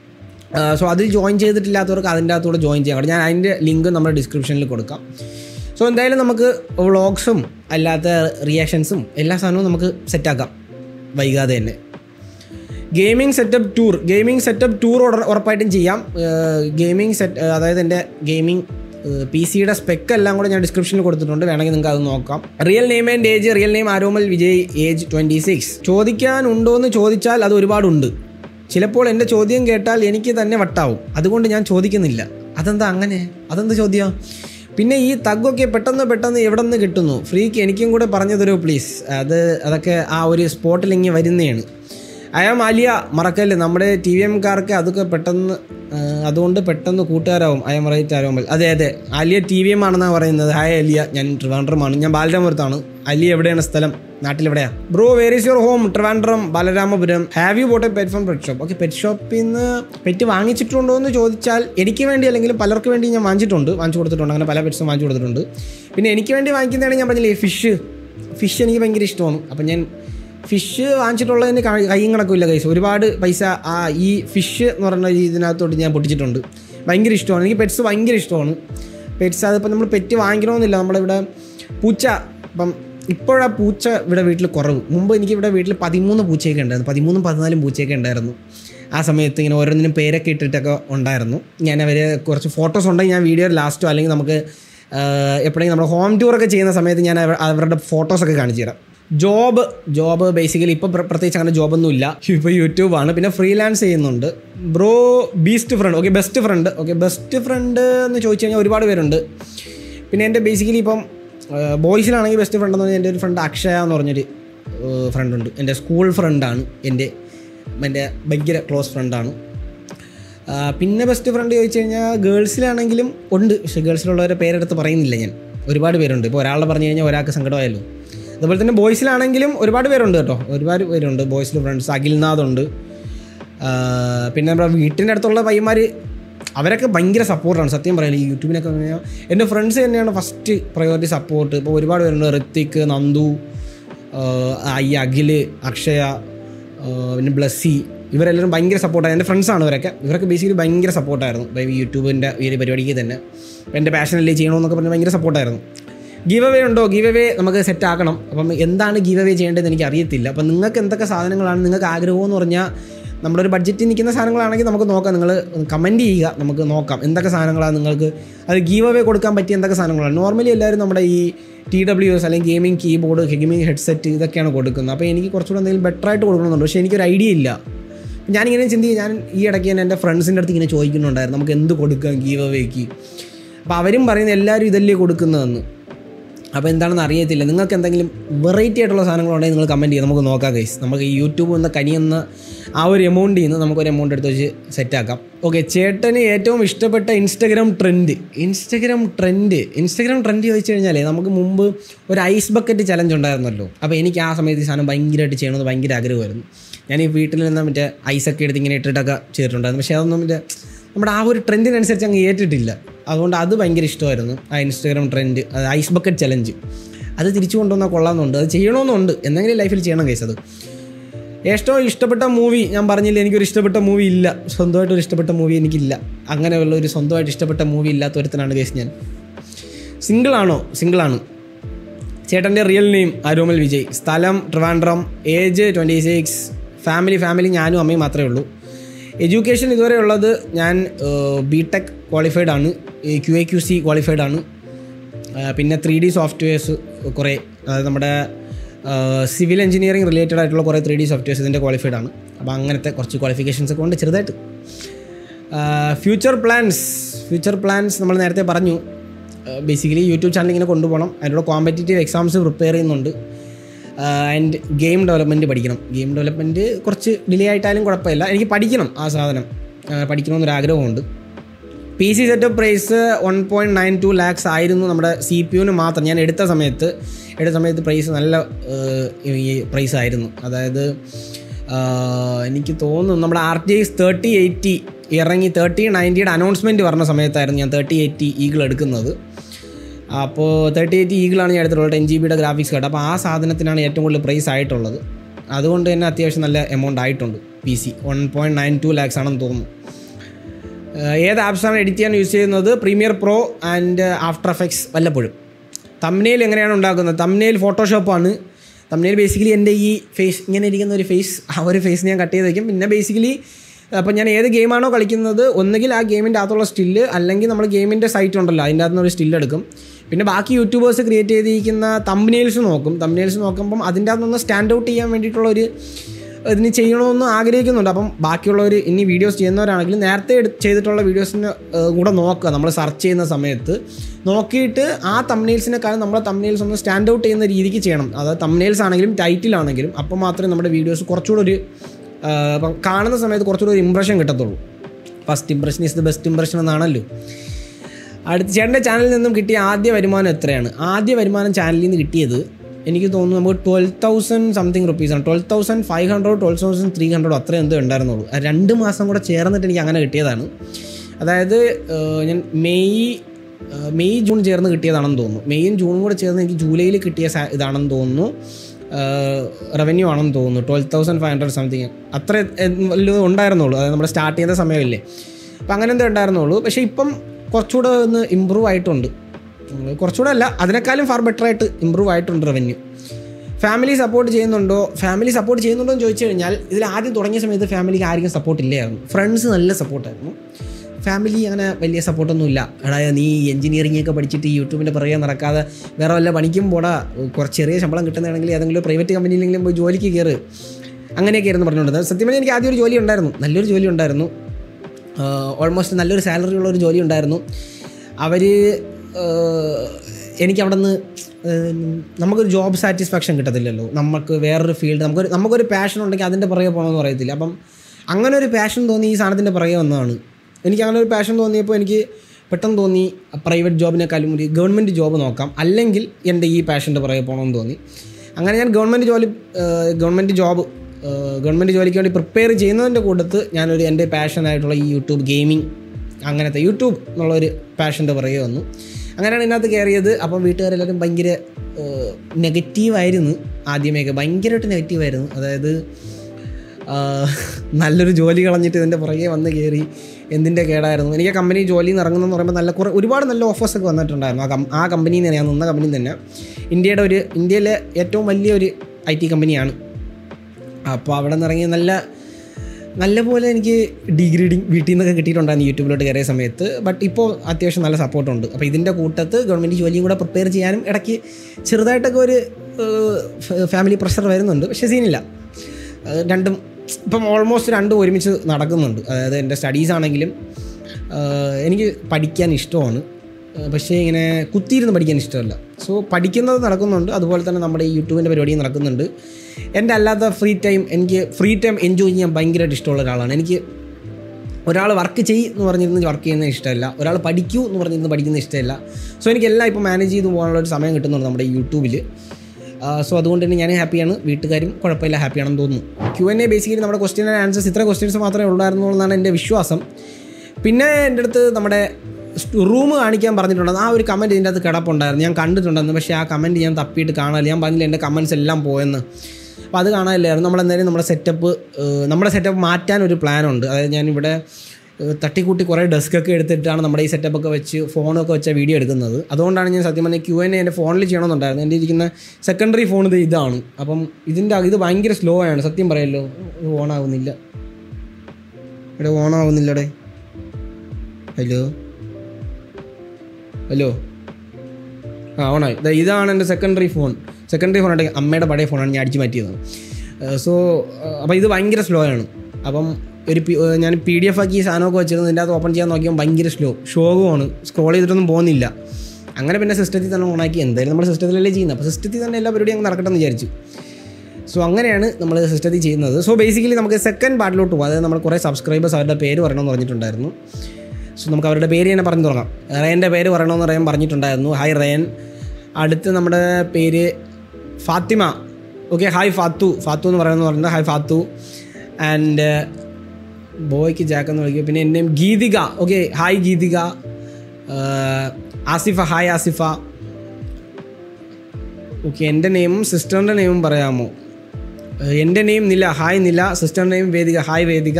സോ അതിൽ ജോയിൻ ചെയ്തിട്ടില്ലാത്തവർക്ക് അതിൻ്റെ അകത്തൂടെ ജോയിൻ ചെയ്യാം. ഞാൻ അതിൻ്റെ ലിങ്ക് നമ്മുടെ ഡിസ്ക്രിപ്ഷനിൽ കൊടുക്കാം. സോ എന്തായാലും നമുക്ക് വ്ളോഗ്സും അല്ലാത്ത റിയാക്ഷൻസും എല്ലാ സാധനവും നമുക്ക് സെറ്റാക്കാം വൈകാതെ തന്നെ. ഗെയിമിംഗ് സെറ്റപ്പ് ടൂർ ഉറപ്പായിട്ടും ചെയ്യാം. ഗെയിമിംഗ് അതായത് എൻ്റെ ഗെയിമിംഗ് PC-യുടെ സ്പെക്ക് എല്ലാം കൂടെ ഞാൻ ഡിസ്ക്രിപ്ഷനിൽ കൊടുത്തിട്ടുണ്ട്, വേണമെങ്കിൽ നിങ്ങൾക്ക് അത് നോക്കാം. Real name and age, real name Aromal Vijay, age 26. ചോദിക്കാനുണ്ടോയെന്ന് ചോദിച്ചാൽ അത് ഒരുപാടുണ്ട്. ചിലപ്പോൾ എൻ്റെ ചോദ്യം കേട്ടാൽ എനിക്ക് തന്നെ വട്ടാവും, അതുകൊണ്ട് ഞാൻ ചോദിക്കുന്നില്ല. അതെന്താ അങ്ങനെ? അതെന്താ ചോദ്യം? പിന്നെ ഈ തഗ്ഗൊക്കെ പെട്ടെന്ന് എവിടെ നിന്ന് കിട്ടുന്നു? ഫ്രീക്ക് എനിക്കും കൂടെ പറഞ്ഞു തരുമോ പ്ലീസ്? അതൊക്കെ ആ ഒരു സ്പോട്ടിൽ ഇങ്ങനെ വരുന്നതാണ്. ആലിയ മറക്കല്ലേ, നമ്മുടെ TVM-കാർക്ക് അതൊക്കെ പെട്ടെന്ന് അതുകൊണ്ട് പെട്ടെന്ന് കൂട്ടുകാരാവും. റൈറ്റ് ആരോമൽ. അതെ ആലിയ TVM ആണെന്നാണ് പറയുന്നത്. ഹായ് ആലിയ, ഞാൻ ട്രിവാൻഡ്രമാണ്. ഞാൻ ബാലരാമപുരത്താണ്. ആലിയ എവിടെയാണ് സ്ഥലം? നാട്ടിലെവിടെയാണ് bro? Where is your home? Trivandrum, Balaramapuram. Have you bought a pet from pet shop? Okay, pet ഷോപ്പിൽ നിന്ന് പെറ്റ് വാങ്ങിച്ചിട്ടുണ്ടോ എന്ന് ചോദിച്ചാൽ എനിക്ക് വേണ്ടി അല്ലെങ്കിൽ പലർക്ക് വേണ്ടി ഞാൻ വാങ്ങിച്ചു കൊടുത്തിട്ടുണ്ട്. അങ്ങനെ പല പെറ്റ്സും വാങ്ങിച്ചു കൊടുത്തിട്ടുണ്ട്. പിന്നെ എനിക്ക് വേണ്ടി വാങ്ങിക്കുന്നതാണെങ്കിൽ ഞാൻ പറഞ്ഞില്ലേ ഫിഷ് എനിക്ക് ഭയങ്കര ഇഷ്ടമാണ്. അപ്പം ഞാൻ ഫിഷ് വാങ്ങിച്ചിട്ടുള്ളതിന് കയ്യും കണക്കില്ല കൈസ്. ഒരുപാട് പൈസ ഈ ഫിഷ് എന്ന് പറഞ്ഞ ഇതിനകത്തോട്ട് ഞാൻ പൊട്ടിച്ചിട്ടുണ്ട്. ഭയങ്കര ഇഷ്ടമാണ് എനിക്ക് പെറ്റ്സ്, ഭയങ്കര ഇഷ്ടമാണ് പെറ്റ്സ്. അതിപ്പോൾ നമ്മൾ പെറ്റ് വാങ്ങിക്കണമെന്നില്ല. നമ്മളിവിടെ പൂച്ച, ഇപ്പം ഇപ്പോഴാ പൂച്ച ഇവിടെ വീട്ടിൽ കുറവ്. മുമ്പ് എനിക്കിവിടെ വീട്ടിൽ 13 പൂച്ചയൊക്കെ ഉണ്ടായിരുന്നു, 13-14 പൂച്ചയൊക്കെ ഉണ്ടായിരുന്നു. ആ സമയത്ത് ഇങ്ങനെ ഓരോന്നിനും പേരൊക്കെ ഇട്ടിട്ടൊക്കെ ഉണ്ടായിരുന്നു. ഞാൻ കുറച്ച് ഫോട്ടോസ് ഉണ്ടെങ്കിൽ ഞാൻ വീഡിയോ ലാസ്റ്റോ അല്ലെങ്കിൽ നമുക്ക് എപ്പോഴെങ്കിലും നമ്മൾ ഹോം ടൂറൊക്കെ ചെയ്യുന്ന സമയത്ത് ഞാൻ അവരുടെ ഫോട്ടോസൊക്കെ കാണിച്ചു തരാം. ജോബ് ബേസിക്കലി ഇപ്പോൾ പ്രത്യേകിച്ച് അങ്ങനെ ജോബൊന്നുമില്ല. ഇപ്പോൾ യൂട്യൂബാണ്. പിന്നെ ഫ്രീലാൻസ് ചെയ്യുന്നുണ്ട്. ബ്രോ ബെസ്റ്റ് ഫ്രണ്ട് എന്ന് ചോദിച്ചു കഴിഞ്ഞാൽ ഒരുപാട് പേരുണ്ട്. പിന്നെ എൻ്റെ ബേസിക്കലി ഇപ്പം ബോയ്സിലാണെങ്കിൽ ബെസ്റ്റ് ഫ്രണ്ട് എന്ന് പറഞ്ഞാൽ എൻ്റെ ഒരു ഫ്രണ്ട് അക്ഷയ എന്ന് പറഞ്ഞൊരു ഫ്രണ്ടുണ്ട്. എൻ്റെ സ്കൂൾ ഫ്രണ്ടാണ്, എൻ്റെ ഭയങ്കര ക്ലോസ് ഫ്രണ്ടാണ്. പിന്നെ ബെസ്റ്റ് ഫ്രണ്ട് ചോദിച്ചു കഴിഞ്ഞാൽ ഗേൾസിലാണെങ്കിലും ഉണ്ട്, പക്ഷേ ഗേൾസിലുള്ളവരെ പേരെടുത്ത് പറയുന്നില്ല ഞാൻ. ഒരുപാട് പേരുണ്ട്. ഇപ്പോൾ ഒരാളെ പറഞ്ഞു കഴിഞ്ഞാൽ ഒരാൾക്ക് സങ്കടമായല്ലോ. അതുപോലെ തന്നെ ബോയ്സിലാണെങ്കിലും ഒരുപാട് പേരുണ്ട് കേട്ടോ, ഒരുപാട് പേരുണ്ട് ബോയ്സിൽ ഫ്രണ്ട്സ്. അഖിൽനാഥുണ്ട്. പിന്നെ നമ്മുടെ വീട്ടിൻ്റെ അടുത്തുള്ള പയ്യന്മാർ അവരൊക്കെ ഭയങ്കര സപ്പോർട്ടാണ് സത്യം പറയാൻ. ഈ യൂട്യൂബിനൊക്കെ എൻ്റെ ഫ്രണ്ട്സ് തന്നെയാണ് ഫസ്റ്റ് പ്രയോറിറ്റി സപ്പോർട്ട്. ഇപ്പോൾ ഒരുപാട് പേരുണ്ട്. ഋത്തിക്, നന്ദു, അഖിൽ, അക്ഷയ, പിന്നെ ബ്ലസ്സി, ഇവരെല്ലാവരും ഭയങ്കര സപ്പോർട്ടാണ്. എൻ്റെ ഫ്രണ്ട്സാണ് ഇവരൊക്കെ ബേസിക്കലി ഭയങ്കര സപ്പോർട്ടായിരുന്നു ഈ യൂട്യൂബിൻ്റെ ഈ ഒരു പരിപാടിക്ക് തന്നെ. എൻ്റെ പാഷനല്ലേ ചെയ്യണമെന്നൊക്കെ പറഞ്ഞ് ഭയങ്കര സപ്പോർട്ടായിരുന്നു. ഗീവ് അവേ ഉണ്ടോ? ഗീവ് അവേ നമുക്ക് സെറ്റ് ആക്കണം. അപ്പം എന്താണ് ഗീവ് അവേ ചെയ്യേണ്ടതെന്ന് എനിക്ക് അറിയത്തില്ല. അപ്പം നിങ്ങൾക്ക് എന്തൊക്കെ സാധനങ്ങളാണ് നിങ്ങൾക്ക് ആഗ്രഹമെന്ന് പറഞ്ഞാൽ നമ്മുടെ ഒരു ബഡ്ജറ്റിൽ നിൽക്കുന്ന സാധനങ്ങളാണെങ്കിൽ നമുക്ക് നോക്കാം. നിങ്ങൾ കമൻറ്റ് ചെയ്യുക, നമുക്ക് നോക്കാം എന്തൊക്കെ സാധനങ്ങളാണ് നിങ്ങൾക്ക് അത് ഗീവ് അവേ കൊടുക്കാൻ പറ്റിയ എന്തൊക്കെ സാധനങ്ങളാണ്. നോർമലി എല്ലാവരും നമ്മുടെ ഈ TWS അല്ലെങ്കിൽ ഗെയിമിംഗ് കീബോർഡ്, ഗെയിമിംഗ് ഹെഡ്സെറ്റ് ഇതൊക്കെയാണ് കൊടുക്കുന്നത്. അപ്പോൾ എനിക്ക് കുറച്ചുകൂടെ എന്തെങ്കിലും ബെറ്ററായിട്ട് കൊടുക്കണമെന്നുണ്ട്. പക്ഷേ എനിക്കൊരു ഐഡിയ ഇല്ല. ഞാനിങ്ങനെ ചിന്തിക്കും. ഞാൻ ഈ ഇടയ്ക്ക് തന്നെ എൻ്റെ ഫ്രണ്ട്സിൻ്റെ അടുത്ത് ഇങ്ങനെ ചോദിക്കുന്നുണ്ടായിരുന്നു നമുക്ക് എന്ത് കൊടുക്കാം ഗീവ് അവേക്ക്. അപ്പോൾ അവരും പറയുന്നത് എല്ലാവരും ഇതല്ലേ കൊടുക്കുന്നതെന്ന്. അപ്പോൾ എന്താണെന്ന് അറിയത്തില്ല. നിങ്ങൾക്ക് എന്തെങ്കിലും വെറൈറ്റി ആയിട്ടുള്ള സാധനങ്ങളുണ്ടെങ്കിൽ നിങ്ങൾ കമൻറ്റ് ചെയ്യുക, നമുക്ക് നോക്കാം ഗൈസ്. നമുക്ക് ഈ യൂട്യൂബ് നിന്ന് കനിയുന്ന ആ ഒരു എമൗണ്ടിൽ നിന്ന് നമുക്കൊരു എമൗണ്ട് എടുത്ത് വെച്ച് സെറ്റാക്കാം. ഓക്കെ, ചേട്ടന് ഏറ്റവും ഇഷ്ടപ്പെട്ട ഇൻസ്റ്റഗ്രാം ട്രെൻഡ് ചോദിച്ചു കഴിഞ്ഞാൽ നമുക്ക് മുമ്പ് ഒരു ഐസ് ബക്കറ്റ് ചലഞ്ച് ഉണ്ടായിരുന്നല്ലോ. അപ്പോൾ എനിക്ക് ആ സമയത്ത് ഈ സാധനം ഭയങ്കരമായിട്ട് ചെയ്യണമെന്ന് ഭയങ്കര ആഗ്രഹമായിരുന്നു. ഞാൻ ഈ വീട്ടിൽ നിന്ന് മറ്റേ ഐസൊക്കെ എടുത്ത് ഇങ്ങനെ ഇട്ടിട്ടൊക്കെ ചെയ്തിട്ടുണ്ടായിരുന്നു. പക്ഷേ അതൊന്നും നമ്മുടെ ആ ഒരു ട്രെൻഡിനനുസരിച്ച് അങ്ങ് ഏറ്റിട്ടില്ല. അതുകൊണ്ട് അത് ഭയങ്കര ഇഷ്ടമായിരുന്നു ആ ഇൻസ്റ്റാഗ്രാം ട്രെൻഡ്, അത് ഐസ് ബക്കറ്റ് ചലഞ്ച്. അത് തിരിച്ചു കൊണ്ടുവന്നാൽ കൊള്ളാമെന്നുണ്ട്, അത് ചെയ്യണമെന്നുണ്ട്. എന്തെങ്കിലും ലൈഫിൽ ചെയ്യണം കേസ്. അത് ഏറ്റവും ഇഷ്ടപ്പെട്ട മൂവി ഞാൻ പറഞ്ഞില്ല, എനിക്കൊരു ഇഷ്ടപ്പെട്ട മൂവി ഇല്ല. സ്വന്തമായിട്ടൊരു ഇഷ്ടപ്പെട്ട മൂവി എനിക്കില്ല. അങ്ങനെയുള്ള ഒരു സ്വന്തമായിട്ട് ഇഷ്ടപ്പെട്ട മൂവി ഇല്ലാത്ത ഒരുത്തനാണ് കേസ് ഞാൻ. സിംഗിളാണ്. ചേട്ടൻ്റെ റിയൽ നെയിം അരോമൽ വിജയ്, സ്ഥലം ട്രിവാൻഡ്രം, ഏജ് 26, ഫാമിലി ഞാനും അമ്മയും മാത്രമേ ഉള്ളൂ. എഡ്യൂക്കേഷൻ ഇതുവരെ ഉള്ളത് ഞാൻ BTech ക്വാളിഫൈഡ് ആണ്, QA/QC ക്വാളിഫൈഡ് ആണ്. പിന്നെ 3D സോഫ്റ്റ്വെയർസ് കുറേ, അതായത് നമ്മുടെ സിവിൽ എഞ്ചിനീയറിംഗ് റിലേറ്റഡ് ആയിട്ടുള്ള കുറേ 3D സോഫ്റ്റ്വെയർസ് ഇതിൻ്റെ ക്വാളിഫൈഡ് ആണ്. അപ്പോൾ അങ്ങനത്തെ കുറച്ച് ക്വാളിഫിക്കേഷൻസ് ഒക്കെ ഉണ്ട് ചെറുതായിട്ട്. ഫ്യൂച്ചർ പ്ലാൻസ് നമ്മൾ നേരത്തെ പറഞ്ഞു. ബേസിക്കലി യൂട്യൂബ് ചാനൽ ഇങ്ങനെ കൊണ്ടുപോകണം, അതിലൂടെ കോമ്പറ്റേറ്റീവ് എക്സാംസ് പ്രിപ്പയർ ചെയ്യുന്നുണ്ട്. ആൻഡ് ഗെയിം ഡെവലപ്മെൻറ്റ് പഠിക്കണം. ഗെയിം ഡെവലപ്മെൻറ്റ് കുറച്ച് ഡിലേ ആയിട്ടാലും കുഴപ്പമില്ല, എനിക്ക് പഠിക്കണം. ആ സാധനം പഠിക്കണമെന്നൊരാഗ്രഹമുണ്ട്. PC സെറ്റപ്പ് പ്രൈസ് 1.92 lakhs ആയിരുന്നു നമ്മുടെ CPU-ന് മാത്രം. ഞാൻ എടുത്ത സമയത്ത് പ്രൈസ് നല്ല പ്രൈസ് ആയിരുന്നു. അതായത് എനിക്ക് തോന്നുന്നു നമ്മുടെ RTX 3080 ഇറങ്ങി 3090 അനൗൺസ്മെൻറ്റ് പറഞ്ഞ സമയത്തായിരുന്നു ഞാൻ 3080 ഈഗിൾ എടുക്കുന്നത്. അപ്പോൾ 3080 ഈഗിളാണ് ഞാൻ എടുത്തിട്ടുള്ളത്, 10 GB ഗ്രാഫിക്സ് കാർഡ്. അപ്പോൾ ആ സാധനത്തിനാണ് ഏറ്റവും കൂടുതൽ പ്രൈസ് ആയിട്ടുള്ളത്. അതുകൊണ്ട് തന്നെ അത്യാവശ്യം നല്ല എമൗണ്ട് ആയിട്ടുണ്ട്. PC 1.92 lakhs ആണെന്ന് തോന്നുന്നു. ഏത് ആപ്സാണ് എഡിറ്റ് ചെയ്യാൻ യൂസ് ചെയ്യുന്നത്? Premiere Pro and After Effects വല്ലപ്പോഴും. തംബ്നെയിൽ എങ്ങനെയാണ് ഉണ്ടാക്കുന്നത്? തംബ്നെയിൽ ഫോട്ടോഷോപ്പാണ്. തംബ്നെയിൽ ബേസിക്കലി എൻ്റെ ഈ ഫേസ്, ഇങ്ങനെ ഇരിക്കുന്ന ഒരു ഫേസ്, ആ ഒരു ഫേസ് ഞാൻ കട്ട് ചെയ്ത് വയ്ക്കും. പിന്നെ ബേസിക്കലി അപ്പോൾ ഞാൻ ഏത് ഗെയിമാണോ കളിക്കുന്നത് ഒന്നുകിൽ ആ ഗെയിമിൻ്റെ അകത്തുള്ള സ്റ്റില്ല്, അല്ലെങ്കിൽ നമ്മൾ ഗെയിമിൻ്റെ സൈറ്റ് ഉണ്ടല്ലോ അതിൻ്റെ അകത്തുനിന്ന് ഒരു സ്റ്റില്ല് എടുക്കും. പിന്നെ ബാക്കി യൂട്യൂബേഴ്സ് ക്രിയേറ്റ് ചെയ്തിരിക്കുന്ന തംബ്നെയിൽസ് നോക്കുമ്പം അതിൻ്റെ അകത്തുനിന്ന് സ്റ്റാൻഡ് ഔട്ട് ചെയ്യാൻ വേണ്ടിയിട്ടുള്ള ഒരു ഇതിന് ചെയ്യണമെന്ന് ആഗ്രഹിക്കുന്നുണ്ട്. അപ്പം ബാക്കിയുള്ളവർ ഇനി വീഡിയോസ് ചെയ്യുന്നവരാണെങ്കിലും നേരത്തെ ചെയ്തിട്ടുള്ള വീഡിയോസിന് കൂടെ നോക്കുക. നമ്മൾ സെർച്ച് ചെയ്യുന്ന സമയത്ത് നോക്കിയിട്ട് ആ തംബ്നെയിൽസിനെക്കാളും നമ്മളെ തംബ്നെയിൽസ് ഒന്ന് സ്റ്റാൻഡ് ഔട്ട് ചെയ്യുന്ന രീതിക്ക് ചെയ്യണം. അതായത് തംബ്നെയിൽസ് ആണെങ്കിലും ടൈറ്റിലാണെങ്കിലും അപ്പോൾ മാത്രമേ നമ്മുടെ വീഡിയോസ് കുറച്ചുകൂടെ ഒരു കാണുന്ന സമയത്ത് കുറച്ചുകൂടെ ഒരു ഇമ്പ്രഷൻ കിട്ടത്തുള്ളൂ. First impression is the best impression എന്നാണല്ലോ. അടുത്ത ചേട്ടൻ്റെ ചാനലിൽ നിന്നും കിട്ടിയ ആദ്യ വരുമാനം എത്രയാണ്? ആദ്യ വരുമാനം ചാനലിൽ നിന്ന് കിട്ടിയത് എനിക്ക് തോന്നുന്നു നമുക്ക് 12,000 സംതിങ് റുപ്പീസാണ്. 12,500 12,300 അത്രയും എന്തോ ഉണ്ടായിരുന്നുള്ളൂ. 2 മാസം കൂടെ ചേർന്നിട്ട് എനിക്ക് അങ്ങനെ കിട്ടിയതാണ്. അതായത് ഞാൻ മെയ് ജൂൺ ചേർന്ന് കിട്ടിയതാണെന്ന് തോന്നുന്നു. മെയ്യും ജൂണും കൂടെ ചേർന്ന് എനിക്ക് ജൂലൈയിൽ കിട്ടിയ ഇതാണെന്ന് തോന്നുന്നു, റവന്യൂ ആണെന്ന് തോന്നുന്നു. 12,500 സംതിങ് അത്ര വല്ലതും ഉണ്ടായിരുന്നുള്ളൂ. അതായത് നമ്മുടെ സ്റ്റാർട്ട് ചെയ്യുന്ന സമയമില്ലേ, അപ്പോൾ അങ്ങനെ എന്തോ ഉണ്ടായിരുന്നുള്ളൂ. പക്ഷേ ഇപ്പം കുറച്ചുകൂടെ ഒന്ന് ഇമ്പ്രൂവ് ആയിട്ടുണ്ട്. കുറച്ചുകൂടെ അല്ല, അതിനേക്കാളും ഫാർ ബെറ്റർ ആയിട്ട് ഇമ്പ്രൂവ് ആയിട്ടുണ്ട് റവന്യൂ. ഫാമിലി സപ്പോർട്ട് ചെയ്യുന്നുണ്ടോ എന്ന് ചോദിച്ചു കഴിഞ്ഞാൽ, ഇതിൽ ആദ്യം തുടങ്ങിയ സമയത്ത് ഫാമിലിക്ക് ആർക്കും സപ്പോർട്ട് ഇല്ലായിരുന്നു. ഫ്രണ്ട്സ് നല്ല സപ്പോർട്ടായിരുന്നു. ഫാമിലി അങ്ങനെ വലിയ സപ്പോർട്ടൊന്നും ഇല്ല. അതായത് നീ എഞ്ചിനീയറിംഗ് ഒക്കെ പഠിച്ചിട്ട് ഈ യൂട്യൂബിൻ്റെ പുറകെ നടക്കാതെ വേറെ വല്ല പണിക്കും പോടാ, കുറച്ച് ചെറിയ ശമ്പളം കിട്ടുന്നതാണെങ്കിൽ ഏതെങ്കിലും പ്രൈവറ്റ് കമ്പനിയിലെങ്കിലും പോയി ജോലിക്ക് കയറ്, അങ്ങനെയൊക്കെ ആയിരുന്നു പറഞ്ഞുകൊണ്ടത്. സത്യം പറഞ്ഞാൽ എനിക്ക് ആദ്യം ഒരു ജോലി ഉണ്ടായിരുന്നു, നല്ലൊരു ജോലി ഉണ്ടായിരുന്നു. ഓൾമോസ്റ്റ് നല്ലൊരു സാലറി ഉള്ളൊരു ജോലി ഉണ്ടായിരുന്നു. എനിക്കവിടെ നിന്ന് നമുക്കൊരു ജോബ് സാറ്റിസ്ഫാക്ഷൻ കിട്ടത്തില്ലല്ലോ. നമുക്ക് വേറൊരു ഫീൽഡ്, നമുക്കൊരു പാഷൻ ഉണ്ടെങ്കിൽ അതിൻ്റെ പുറകെ പോകണമെന്ന് പറയത്തില്ല. അപ്പം അങ്ങനെ ഒരു പാഷൻ തോന്നി ഈ സാധനത്തിൻ്റെ പുറകെ വന്നതാണ്. എനിക്ക് അങ്ങനെ ഒരു പാഷൻ തോന്നിയപ്പോൾ എനിക്ക് പെട്ടെന്ന് തോന്നി പ്രൈവറ്റ് ജോബിനേക്കാളും ഒരു ഗവൺമെൻറ് ജോബ് നോക്കാം, അല്ലെങ്കിൽ എൻ്റെ ഈ പാഷൻ്റെ പുറകെ പോകണമെന്ന് തോന്നി. അങ്ങനെ ഞാൻ ഗവൺമെൻറ് ജോലിക്ക് വേണ്ടി പ്രിപ്പയർ ചെയ്യുന്നതിൻ്റെ കൂട്ടത്ത് ഞാനൊരു എൻ്റെ പാഷനായിട്ടുള്ള ഈ യൂട്യൂബ് ഗെയിമിങ്, അങ്ങനത്തെ യൂട്യൂബ് എന്നുള്ളൊരു പാഷൻ്റെ പുറകെ വന്നു. അങ്ങനെയാണ് ഇതിനകത്ത് കയറിയത്. അപ്പം വീട്ടുകാരെല്ലാവരും ഭയങ്കര നെഗറ്റീവായിരുന്നു. ആദ്യമേയൊക്കെ ഭയങ്കരമായിട്ട് നെഗറ്റീവായിരുന്നു. അതായത് നല്ലൊരു ജോലി കളഞ്ഞിട്ട് ഇതിൻ്റെ പുറകെ വന്ന് കയറി, എന്തിൻ്റെ കേടായിരുന്നു. എനിക്ക് കമ്പനി ജോലിയിൽ നിന്ന് ഇറങ്ങുന്നതെന്ന് പറയുമ്പോൾ ഒരുപാട് നല്ല ഓഫേഴ്സൊക്കെ വന്നിട്ടുണ്ടായിരുന്നു. ആ കമ്പനിയിൽ നിന്ന്, ഞാൻ നിന്ന കമ്പനിയിൽ തന്നെ, ഇന്ത്യയിലെ ഏറ്റവും വലിയൊരു IT കമ്പനിയാണ്. അപ്പോൾ അവിടെ നിന്ന് ഇറങ്ങി നല്ലപോലെ എനിക്ക് ഡീഗ്രേഡിങ് വീട്ടിൽ നിന്നൊക്കെ കിട്ടിയിട്ടുണ്ടായിരുന്നു യൂട്യൂബിലോട്ട് കയറിയ സമയത്ത്. ബട്ട് ഇപ്പോൾ അത്യാവശ്യം നല്ല സപ്പോർട്ടുണ്ട്. അപ്പോൾ ഇതിൻ്റെ കൂട്ടത്ത് ഗവൺമെൻറ് ജോലിയും കൂടെ പ്രിപ്പയർ ചെയ്യാനും ഇടയ്ക്ക് ചെറുതായിട്ടൊക്കെ ഒരു ഫാമിലി പ്രഷർ വരുന്നുണ്ട്. പക്ഷേ സീനില്ല, രണ്ടും ഇപ്പം ഓൾമോസ്റ്റ് രണ്ടും ഒരുമിച്ച് നടക്കുന്നുണ്ട്. അതായത് എൻ്റെ സ്റ്റഡീസ് ആണെങ്കിലും എനിക്ക് പഠിക്കാൻ ഇഷ്ടമാണ്, പക്ഷേ ഇങ്ങനെ കുത്തിയിരുന്ന് പഠിക്കാൻ ഇഷ്ടമല്ല. സോ പഠിക്കുന്നത് നടക്കുന്നുണ്ട്, അതുപോലെ തന്നെ നമ്മുടെ ഈ യൂട്യൂബിൻ്റെ പരിപാടിയും നടക്കുന്നുണ്ട്. എൻ്റെ അല്ലാത്ത എനിക്ക് ഫ്രീ ടൈം എൻജോയ് ചെയ്യാൻ ഭയങ്കരമായിട്ട് ഇഷ്ടമുള്ള ഒരാളാണ്. എനിക്ക് ഒരാൾ വർക്ക് എന്ന് പറഞ്ഞിരുന്ന് വർക്ക് ചെയ്യുന്നത് ഇഷ്ടമല്ല, ഒരാൾ പഠിക്കൂ എന്ന് പറഞ്ഞിരുന്ന് പഠിക്കുന്നത് ഇഷ്ടമല്ല. സോ എനിക്കെല്ലാം ഇപ്പോൾ മാനേജ് ചെയ്ത് പോകാനുള്ളൊരു സമയം കിട്ടുന്നുണ്ട് നമ്മുടെ യൂട്യൂബിൽ. സോ അതുകൊണ്ട് തന്നെ ഞാൻ ഹാപ്പിയാണ്, വീട്ടുകാരും കുഴപ്പമില്ല, ഹാപ്പിയാണെന്ന് തോന്നുന്നു. Q&A ബേസിക്കലി നമ്മുടെ ക്വസ്റ്റ്യൻ ആൻഡ് ആൻസേഴ്സ് ഇത്ര ക്വസ്റ്റ്യൻസ് മാത്രമേ ഉള്ളായിരുന്നു എന്നാണ് എൻ്റെ വിശ്വാസം. പിന്നെ എൻ്റെ അടുത്ത് നമ്മുടെ റൂം കാണിക്കാൻ പറഞ്ഞിട്ടുണ്ട്. ആ ഒരു കമൻറ്റ് ഇതിൻ്റെ അകത്ത് കിടപ്പുണ്ടായിരുന്നു, ഞാൻ കണ്ടിട്ടുണ്ടായിരുന്നു. പക്ഷേ ആ കമൻറ്റ് ഞാൻ തപ്പിയിട്ട് കാണാനില്ല. ഞാൻ പറഞ്ഞില്ല എൻ്റെ കമൻറ്റ്സ് എല്ലാം പോയെന്ന്. അപ്പോൾ അത് കാണാനില്ലായിരുന്നു. നമ്മളെന്തായാലും നമ്മുടെ സെറ്റപ്പ് മാറ്റാനൊരു പ്ലാനുണ്ട്. അതായത് ഞാനിവിടെ തട്ടിക്കൂട്ടി കുറേ ഡെസ്കൊക്കെ എടുത്തിട്ടാണ് നമ്മുടെ ഈ സെറ്റപ്പൊക്കെ വെച്ച് ഫോണൊക്കെ വെച്ച വീഡിയോ എടുക്കുന്നത്. അതുകൊണ്ടാണ് ഞാൻ സത്യം പറഞ്ഞാൽ Q&A എൻ്റെ ഫോണിൽ ചെയ്യണമെന്നുണ്ടായിരുന്നു. എൻ്റെ ഇരിക്കുന്ന സെക്കൻഡറി ഫോൺ ഇതാണ്. അപ്പം ഇത് ഭയങ്കര സ്ലോ ആണ് സത്യം പറയല്ലോ. ഓണാവുന്നില്ല ഓണാവുന്നില്ലടെ. ഹലോ ഓണായി. ഇതാണ് എൻ്റെ സെക്കൻഡറി ഫോൺ ആണെങ്കിൽ അമ്മയുടെ പഴയ ഫോണാണ് ഞാൻ അടിച്ച് മാറ്റിയത്. സോ അപ്പോൾ ഇത് ഭയങ്കര സ്ലോ ആണ്. അപ്പം ഞാൻ PDF ആക്കി ഈ സാധനമൊക്കെ വെച്ചിരുന്നു. ഇതിൻ്റെ അകത്ത് ഓപ്പൺ ചെയ്യാൻ നോക്കിയാൽ ഭയങ്കര ഷോകുമാണ്. സ്ക്രോൾ ചെയ്തിട്ടൊന്നും പോകുന്നില്ല. അങ്ങനെ പിന്നെ സിസ്റ്റത്തിൽ തന്നെ ഓണാക്കി. എന്തായാലും നമ്മൾ സിസ്റ്റത്തിലല്ലേ ചെയ്യുന്നത്, അപ്പോൾ സിസ്റ്റത്തിൽ തന്നെ എല്ലാ പരിപാടിയും അങ്ങ് നടക്കട്ടെ എന്ന് വിചാരിച്ചു. സോ അങ്ങനെയാണ് നമ്മൾ സിസ്റ്റത്തിൽ ചെയ്യുന്നത്. സോ ബേസിക്കലി നമുക്ക് സെക്കൻഡ് പാർട്ടിലോട്ട് പോകും. അതായത് നമ്മൾ കുറേ സബ്സ്ക്രൈബേഴ്സ് അവരുടെ പേര് പറയണമെന്ന് പറഞ്ഞിട്ടുണ്ടായിരുന്നു. സോ നമുക്ക് അവരുടെ പേര് തന്നെ പറഞ്ഞു തുടങ്ങാം. റയൻ്റെ പേര് പറയണമെന്ന് റയൻ പറഞ്ഞിട്ടുണ്ടായിരുന്നു. Hi Ryan. അടുത്ത് നമ്മുടെ പേര് ഫാത്തിമ. ഓക്കെ, ഹായ് ഫാത്തു എന്ന് പറയുന്നത് ഹായ് ഫാത്തു. ആൻഡ് ബോയ്ക്ക് ജാക്ക് എന്ന് വിളിക്കുക. പിന്നെ എൻ്റെ Geethika. Okay, hi Geethika. Asifa, hi Asifa. Okay, എൻ്റെ നെയിമും സിസ്റ്ററിൻ്റെ നെയിമും പറയാമോ? എൻ്റെ നെയിം നില, ഹായ് നില. സിസ്റ്ററിൻ്റെ name Vedika, hi Vedika.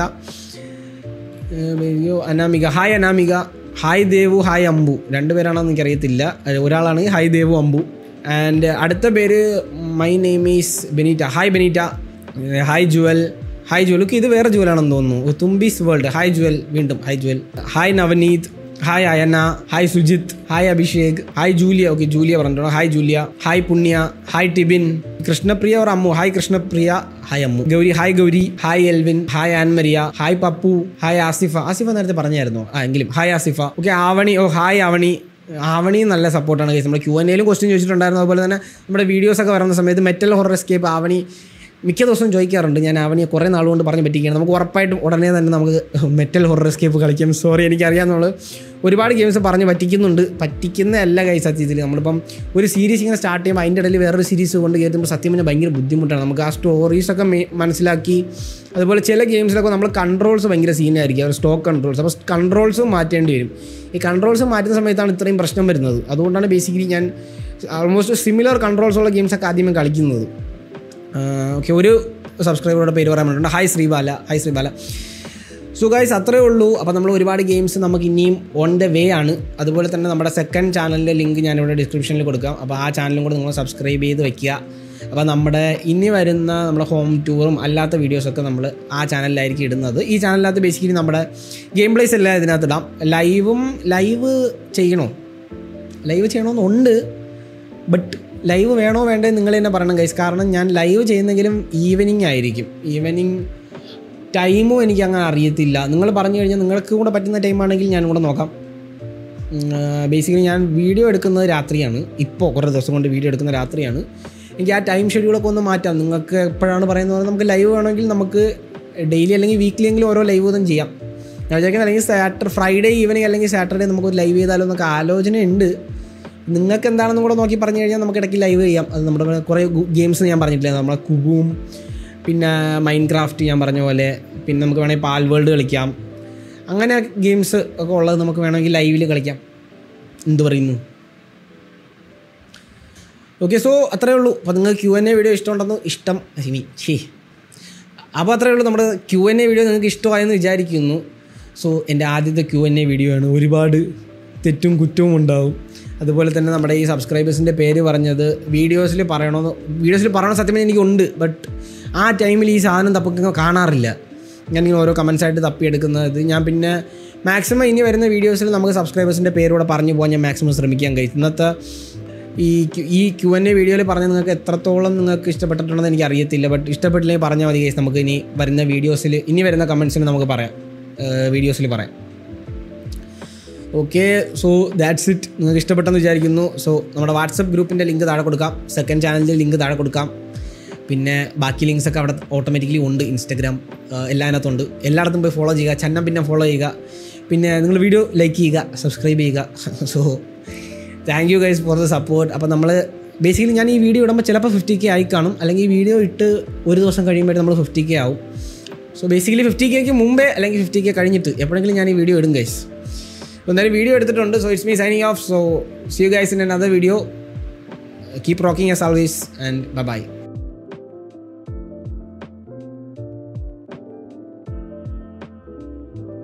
Anamika, hi Anamika. Hi Devu, hi Ambu. 2 പേരാണെന്ന് എനിക്കറിയത്തില്ല. ഒരാളാണെങ്കിൽ ഹായ് ദേവു അമ്പു. ആൻഡ് അടുത്ത പേര് my name is Benita. Hi Benita. Hi Juvel. Okay, ഇത് വേറെ ജുവലാണെന്ന് തോന്നുന്നു. തുംബീസ് വേൾഡ്. ഹായ് ജുവൽ. വീണ്ടും hi Juvel. Hi Navaneeth. Hi Ayana. Hi Sujith. Hi Abhishek. Hi Julia. Okay, Julia പറഞ്ഞിട്ടുണ്ടോ. Hi Julia. Hi Punya. Hi Tibin. Krishnapriya or Ammu. Hi Krishnapriya. Hi Ammu. Gauri. Hi Gauri. Hi Elvin. Hi Annmaria. Hi Pappu. Hi Asifa. നേരത്തെ പറഞ്ഞായിരുന്നു എങ്കിലും. Hi Asifa. Okay, Avani. Hi Avani നല്ല സപ്പോർട്ടാണ് കേസ്. നമ്മുടെ Q&Aയിലും ക്വസ്റ്റ്യൻ ചോദിച്ചിട്ടുണ്ടായിരുന്നു. അതുപോലെ തന്നെ നമ്മുടെ വീഡിയോസൊക്കെ വരുന്ന സമയത്ത് മെറ്റൽ ഹൊറർ എസ്കേപ്പ് ആവണി മിക്ക ദിവസവും ചോദിക്കാറുണ്ട്. ഞാൻ അവനെ കുറേ നാളുകൊണ്ട് പറഞ്ഞ് പറ്റിക്കുകയാണ്. നമുക്ക് ഉറപ്പായിട്ടും ഉടനെ തന്നെ നമുക്ക് മെറ്റൽ ഹൊറർ എസ്കേപ്പ് കളിക്കാം. സോറി, എനിക്കറിയാമെന്നുള്ളൂ. ഒരുപാട് ഗെയിംസ് പറഞ്ഞ് പറ്റിക്കുന്നതല്ല കൈ സത്യത്തിൽ. നമ്മളിപ്പം ഒരു സീരീസ് ഇങ്ങനെ സ്റ്റാർട്ട് ചെയ്യുമ്പോൾ അതിൻ്റെ ഇടയിൽ വേറൊരു സീരീസ് കൊണ്ട് കയറ്റുമ്പോൾ സത്യം പറഞ്ഞാൽ ഭയങ്കര ബുദ്ധിമുട്ടാണ്. നമുക്ക് ആ സ്റ്റോറീസൊക്കെ മനസ്സിലാക്കി. അതുപോലെ ചില ഗെയിംസിലൊക്കെ നമ്മൾ കൺട്രോൾസ് ഭയങ്കര സീനായിരിക്കും. അവർ സ്റ്റോക്ക് കൺട്രോൾസ്. അപ്പോൾ കൺട്രോൾസ് മാറ്റേണ്ടി വരും. ഈ കൺട്രോൾസ് മാറ്റുന്ന സമയത്താണ് ഇത്രയും പ്രശ്നം വരുന്നത്. അതുകൊണ്ടാണ് ബേസിക്കലി ഞാൻ ഓൾമോസ്റ്റ് സിമിലർ കൺട്രോൾസുള്ള ഗെയിംസൊക്കെ ആദ്യമേ കളിക്കുന്നത്. ഓക്കെ, ഒരു സബ്സ്ക്രൈബറുടെ പേര് പറയാൻ പറ്റുന്നുണ്ട്. ഹായ് ശ്രീബാല. സോ ഗൈസ്, അത്രേ ഉള്ളൂ. അപ്പോൾ നമ്മൾ ഒരുപാട് ഗെയിംസ് നമുക്ക് ഇനിയും ഓൺ ദ വേ ആണ്. അതുപോലെ തന്നെ നമ്മുടെ സെക്കൻഡ് ചാനലിൻ്റെ ലിങ്ക് ഞാനിവിടെ ഡിസ്ക്രിപ്ഷനിൽ കൊടുക്കാം. അപ്പോൾ ആ ചാനലും കൂടെ നിങ്ങൾ സബ്സ്ക്രൈബ് ചെയ്ത് വെക്കുക. അപ്പോൾ നമ്മുടെ ഇനി വരുന്ന നമ്മുടെ ഹോം ടൂറും അല്ലാത്ത വീഡിയോസൊക്കെ നമ്മൾ ആ ചാനലിലായിരിക്കും ഇടുന്നത്. ഈ ചാനലിനകത്ത് ബേസിക്കലി നമ്മുടെ ഗെയിം പ്ലേസ് എല്ലാം ഇതിനകത്ത് ഇടാം. ലൈവ് ചെയ്യണമെന്നുണ്ട്. ബട്ട് ലൈവ് വേണോ വേണ്ടേ നിങ്ങൾ തന്നെ പറയണം ഗൈസ്. കാരണം ഞാൻ ലൈവ് ചെയ്യുന്നെങ്കിലും ഈവനിങ് ആയിരിക്കും. ഈവനിങ് ടൈമും എനിക്ക് അങ്ങനെ അറിയത്തില്ല. നിങ്ങൾ പറഞ്ഞു കഴിഞ്ഞാൽ നിങ്ങൾക്ക് കൂടെ പറ്റുന്ന ടൈമാണെങ്കിൽ ഞാൻ കൂടെ നോക്കാം. ബേസിക്കലി ഞാൻ വീഡിയോ എടുക്കുന്നത് രാത്രിയാണ്. ഇപ്പോൾ കുറേ ദിവസം കൊണ്ട് വീഡിയോ എടുക്കുന്ന രാത്രിയാണ്. എനിക്ക് ആ ടൈം ഷെഡ്യൂളൊക്കെ ഒന്ന് മാറ്റാം. നിങ്ങൾക്ക് എപ്പോഴാണ് പറയുന്നത് നമുക്ക് ലൈവ് വേണമെങ്കിൽ നമുക്ക് ഡെയിലി അല്ലെങ്കിൽ വീക്ക്ലി എങ്കിലും ഓരോ ലൈവ് ഒന്നും ചെയ്യാം. ഞാൻ വിചാരിക്കുന്നത് അല്ലെങ്കിൽ ഫ്രൈഡേ ഈവനിങ് അല്ലെങ്കിൽ സാറ്റർഡേ നമുക്കൊരു ലൈവ് ചെയ്താലോ എന്നൊക്കെ ആലോചനയുണ്ട്. നിങ്ങൾക്ക് എന്താണെന്നും കൂടെ നോക്കി പറഞ്ഞു കഴിഞ്ഞാൽ നമുക്ക് ഇടയ്ക്ക് ലൈവ് ചെയ്യാം. അത് നമ്മുടെ കുറേ ഗെയിംസ് ഞാൻ പറഞ്ഞിട്ടില്ല. നമ്മളെ കുബും പിന്നെ മൈൻക്രാഫ്റ്റ് ഞാൻ പറഞ്ഞ പോലെ, പിന്നെ നമുക്ക് വേണമെങ്കിൽ പാൽ വേൾഡ് കളിക്കാം. അങ്ങനെ ഗെയിംസ് ഒക്കെ ഉള്ളത് നമുക്ക് വേണമെങ്കിൽ ലൈവിൽ കളിക്കാം. എന്ത് പറയുന്നു? ഓക്കെ, സോ അത്രയേ ഉള്ളൂ. അപ്പോൾ നിങ്ങൾക്ക് Q&A വീഡിയോ അപ്പോൾ അത്രയേ ഉള്ളൂ. നമ്മുടെ Q&A വീഡിയോ നിങ്ങൾക്ക് ഇഷ്ടമായെന്ന് വിചാരിക്കുന്നു. സോ എൻ്റെ ആദ്യത്തെ Q&A വീഡിയോ ആണ്. ഒരുപാട് തെറ്റും കുറ്റവും ഉണ്ടാവും. അതുപോലെ തന്നെ നമ്മുടെ ഈ സബ്സ്ക്രൈബേഴ്സിൻ്റെ പേര് പറഞ്ഞത് വീഡിയോസിൽ പറയണ സത്യം എനിക്കുണ്ട്. ബട്ട് ആ ടൈമിൽ ഈ സാധനം കാണാറില്ല. ഞാനിങ്ങനെ ഓരോ കമൻസായിട്ട് തപ്പിയെടുക്കുന്നത്. ഞാൻ പിന്നെ മാക്സിമം ഇനി വരുന്ന വീഡിയോസിൽ നമുക്ക് സബ്സ്ക്രൈബേഴ്സിൻ്റെ പേരൂടെ പറഞ്ഞു പോകാൻ ഞാൻ മാക്സിമം ശ്രമിക്കാൻ കഴിയും. ഇന്നത്തെ ഈ Q&A വീഡിയോയിൽ പറഞ്ഞ നിങ്ങൾക്ക് എത്രത്തോളം നിങ്ങൾക്ക് ഇഷ്ടപ്പെട്ടിട്ടുണ്ടെന്ന് എനിക്ക് അറിയത്തില്ല. ബട്ട് ഇഷ്ടപ്പെട്ടില്ലെങ്കിൽ പറഞ്ഞാൽ മതി ഗൈസ്. നമുക്ക് ഇനി വരുന്ന കമൻസിൽ നമുക്ക് പറയാം, വീഡിയോസിൽ പറയാം. Okay, so that's it. നിങ്ങൾക്ക് ഇഷ്ടപ്പെട്ടെന്ന് വിചാരിക്കുന്നു. സോ നമ്മുടെ വാട്സപ്പ് ഗ്രൂപ്പിൻ്റെ ലിങ്ക് താഴെ കൊടുക്കാം. സെക്കൻഡ് ചാനലിൻ്റെ ലിങ്ക് താഴെ കൊടുക്കാം. പിന്നെ ബാക്കി ലിങ്ക്സൊക്കെ അവിടെ ഓട്ടോമാറ്റിക്കലി ഉണ്ട്. ഇൻസ്റ്റാഗ്രാം എല്ലാത്തിനകത്തുണ്ട്. എല്ലായിടത്തും പോയി ഫോളോ ചെയ്യുക. ചന്നം പിന്നെ ഫോളോ ചെയ്യുക. പിന്നെ നിങ്ങൾ വീഡിയോ ലൈക്ക് ചെയ്യുക, സബ്സ്ക്രൈബ് ചെയ്യുക. So thank you guys for the support. അപ്പോൾ നമ്മൾ ബേസിക്കലി ഞാൻ ഈ വീഡിയോ ഇടുമ്പോൾ ചിലപ്പോൾ 50K ആയി കാണും. അല്ലെങ്കിൽ ഈ വീഡിയോ ഇട്ട് ഒരു ദിവസം കഴിയുമ്പോൾ നമ്മൾ 50K ആവും. സോ ബേസിക്കലി 50Kക്ക് മുമ്പേ അല്ലെങ്കിൽ 50K കഴിഞ്ഞിട്ട് എപ്പോഴെങ്കിലും ഞാൻ ഈ വീഡിയോ ഇടും ഗൈസ്. എന്തായാലും വീഡിയോ എടുത്തിട്ടുണ്ട്. So it's me signing off. So see you guys in another video. Keep rocking as always and by.